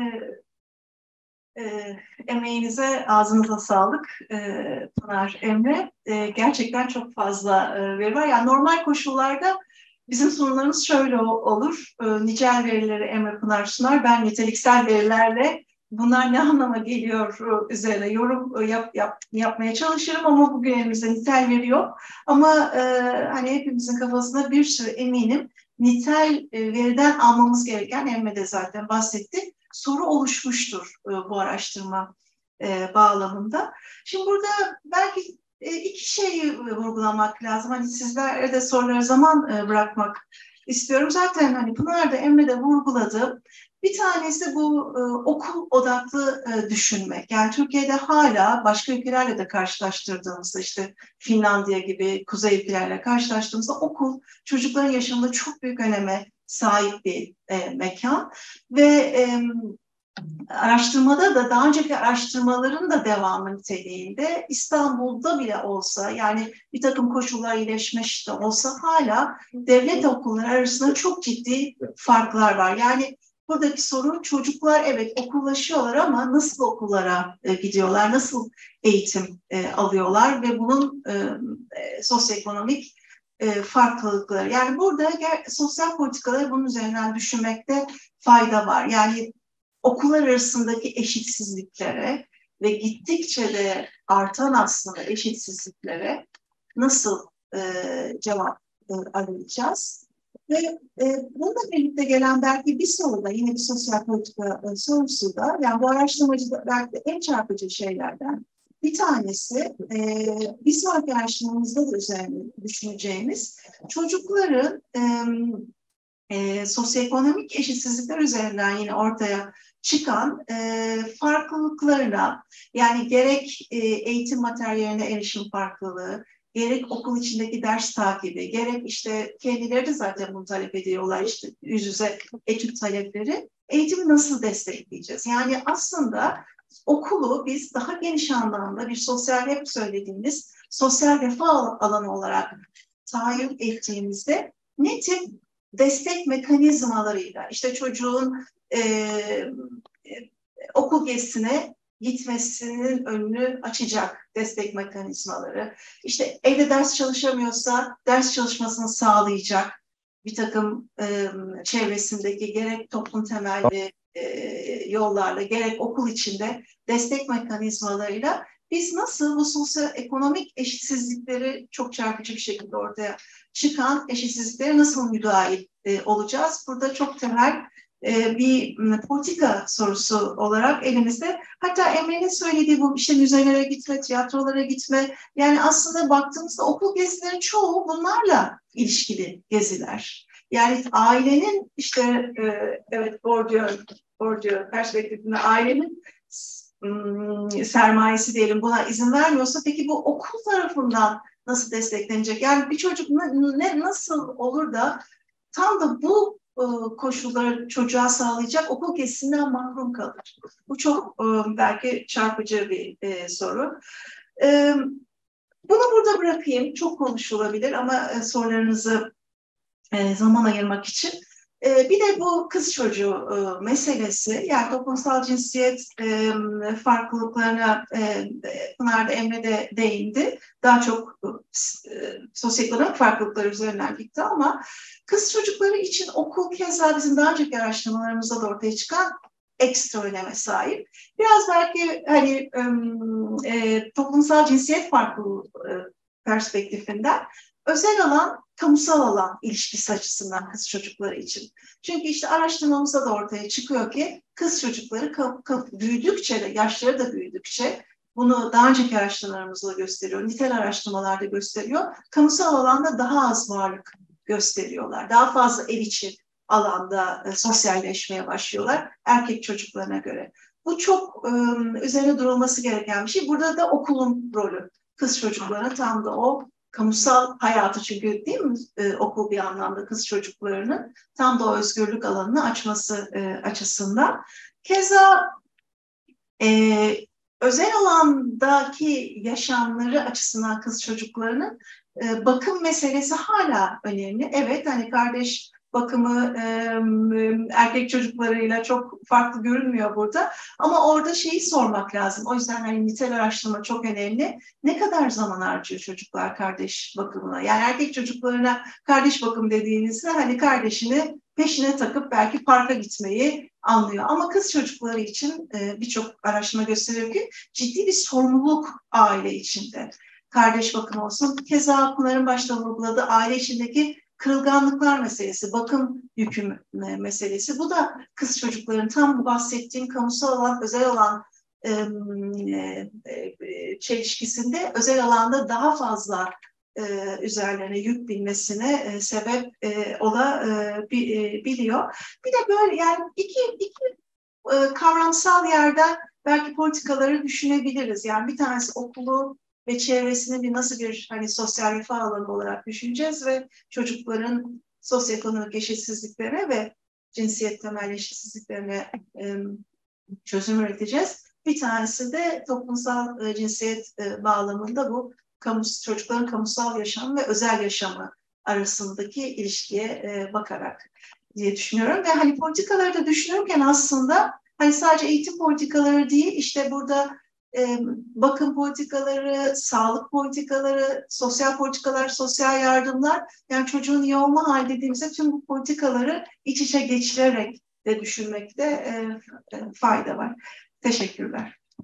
Ee, e, emeğinize, ağzınıza sağlık ee, Pınar, Emre. Ee, gerçekten çok fazla e, veri var. Yani normal koşullarda bizim sunumlarımız şöyle olur. Ee, nicel verileri Emre Pınar sunar. Ben niteliksel verilerle bunlar ne anlama geliyor üzerine yorum yap, yap, yapmaya çalışırım ama bugün elimizde nitel veri yok. Ama e, hani hepimizin kafasında bir sürü eminim nitel e, veriden almamız gereken, Emre de zaten bahsetti, soru oluşmuştur e, bu araştırma e, bağlamında. Şimdi burada belki e, iki şeyi vurgulamak lazım. Hani sizlere de sorulara zaman e, bırakmak istiyorum. Zaten hani Pınar da Emre de vurguladı. Bir tanesi bu e, okul odaklı e, düşünmek. Yani Türkiye'de hala başka ülkelerle de karşılaştırdığımızda, işte Finlandiya gibi kuzey ülkelerle karşılaştığımızda okul çocukların yaşamında çok büyük öneme sahip bir e, mekan. Ve e, araştırmada da daha önceki araştırmaların da devamı niteliğinde İstanbul'da bile olsa, yani bir takım koşullar iyileşmiş de olsa hala devlet okulları arasında çok ciddi farklar var. Yani buradaki sorun, çocuklar evet okullaşıyorlar ama nasıl okullara e, gidiyorlar, nasıl eğitim e, alıyorlar ve bunun e, e, sosyoekonomik e, farklılıkları. Yani burada ger- sosyal politikaları bunun üzerinden düşünmekte fayda var. Yani okullar arasındaki eşitsizliklere ve gittikçe de artan aslında eşitsizliklere nasıl e, cevap e, arayacağız? Ve e, bununla birlikte gelen belki bir soru da, yine bir sosyal politika e, sorusu da, yani bu araştırmacıda belki de en çarpıcı şeylerden bir tanesi, e, bir sonraki araştırmamızda da üzerine düşüneceğimiz çocukların e, e, sosyoekonomik eşitsizlikler üzerinden yine ortaya çıkan e, farklılıklarına, yani gerek e, eğitim materyaline erişim farklılığı, gerek okul içindeki ders takibi, gerek işte kendileri de zaten bunu talep ediyorlar, işte yüz yüze etüt talepleri, eğitimi nasıl destekleyeceğiz? Yani aslında okulu biz daha geniş anlamda bir sosyal, hep söylediğimiz sosyal refah alanı olarak tayin ettiğimizde ne tip destek mekanizmalarıyla, işte çocuğun e, e, okul gezisine gitmesinin önünü açacak destek mekanizmaları, işte evde ders çalışamıyorsa ders çalışmasını sağlayacak bir takım e, çevresindeki gerek toplum temelli e, yollarla, gerek okul içinde destek mekanizmalarıyla biz nasıl bu sosyoekonomik eşitsizlikleri, çok çarpıcı bir şekilde ortaya çıkan eşitsizliklere nasıl müdahil e, olacağız? Burada çok temel e, bir politika sorusu olarak elimizde. Hatta Emre'nin söylediği bu işte müzelere gitme, tiyatrolara gitme, yani aslında baktığımızda okul gezilerinin çoğu bunlarla ilişkili geziler. Yani ailenin işte e, evet Bourdieu, Bourdieu perspektifinde ailenin sermayesi diyelim buna izin vermiyorsa, peki bu okul tarafından nasıl desteklenecek? Yani bir çocuk ne, nasıl olur da tam da bu e, koşulları çocuğa sağlayacak okul gezisinden mahrum kalır? Bu çok e, belki çarpıcı bir e, soru. E, bunu burada bırakayım. Çok konuşulabilir ama e, sorularınızı e, zaman ayırmak için E, bir de bu kız çocuğu e, meselesi, yani toplumsal cinsiyet e, farklılıklarına e, Pınar da Emre de değindi. Daha çok e, sosyoekonomik farklılıklar üzerinden gitti ama kız çocukları için okul keza bizim daha önceki araştırmalarımızda da ortaya çıkan ekstra öneme sahip. Biraz belki hani e, toplumsal cinsiyet farklılığı e, perspektifinden özel alan, kamusal alan ilişkisi açısından kız çocukları için. Çünkü işte araştırmamızda da ortaya çıkıyor ki kız çocukları kap, kap, büyüdükçe de, yaşları da büyüdükçe, bunu daha önceki araştırmalarımızda gösteriyor, nitel araştırmalarda gösteriyor, kamusal alanda daha az varlık gösteriyorlar. Daha fazla ev içi alanda e, sosyalleşmeye başlıyorlar erkek çocuklarına göre. Bu çok e, üzerine durulması gereken bir şey. Burada da okulun rolü. Kız çocuklarına tam da o kamusal hayatı, çünkü değil mi e, okul bir anlamda kız çocuklarının tam da o özgürlük alanını açması e, açısından. Keza e, özel alandaki yaşamları açısından kız çocuklarının e, bakım meselesi hala önemli. Evet, hani kardeş bakımı e, erkek çocuklarıyla çok farklı görünmüyor burada. Ama orada şeyi sormak lazım. O yüzden hani nitel araştırma çok önemli. Ne kadar zaman harcıyor çocuklar kardeş bakımına? Yani erkek çocuklarına kardeş bakım dediğinizde hani kardeşini peşine takıp belki parka gitmeyi anlıyor. Ama kız çocukları için e, birçok araştırma gösteriyor ki ciddi bir sorumluluk aile içinde. Kardeş bakımı olsun. Keza Pınar'ın başta vurguladığı aile içindeki kırılganlıklar meselesi, bakım yükü meselesi. Bu da kız çocukların tam bu bahsettiğim kamusal alan, özel alan e, e, çelişkisinde özel alanda daha fazla e, üzerlerine yük binmesine e, sebep e, olabiliyor. E, bir de böyle yani iki, iki e, kavramsal yerden belki politikaları düşünebiliriz. Yani bir tanesi okulu ve çevresini bir nasıl bir hani sosyal refah alanı olarak düşüneceğiz ve çocukların sosyoekonomik eşitsizliklerine ve cinsiyet temelli eşitsizliklerine e, çözüm üreteceğiz. Bir tanesi de toplumsal e, cinsiyet e, bağlamında bu kamus, çocukların kamusal yaşamı ve özel yaşamı arasındaki ilişkiye e, bakarak diye düşünüyorum. Ve hani politikaları da düşünürken aslında hani sadece eğitim politikaları değil, işte burada e, bakım politikaları, sağlık politikaları, sosyal politikalar, sosyal yardımlar, yani çocuğun iyi olma hali dediğimizde tüm bu politikaları iç içe geçirerek de düşünmekte e, fayda var. Teşekkürler.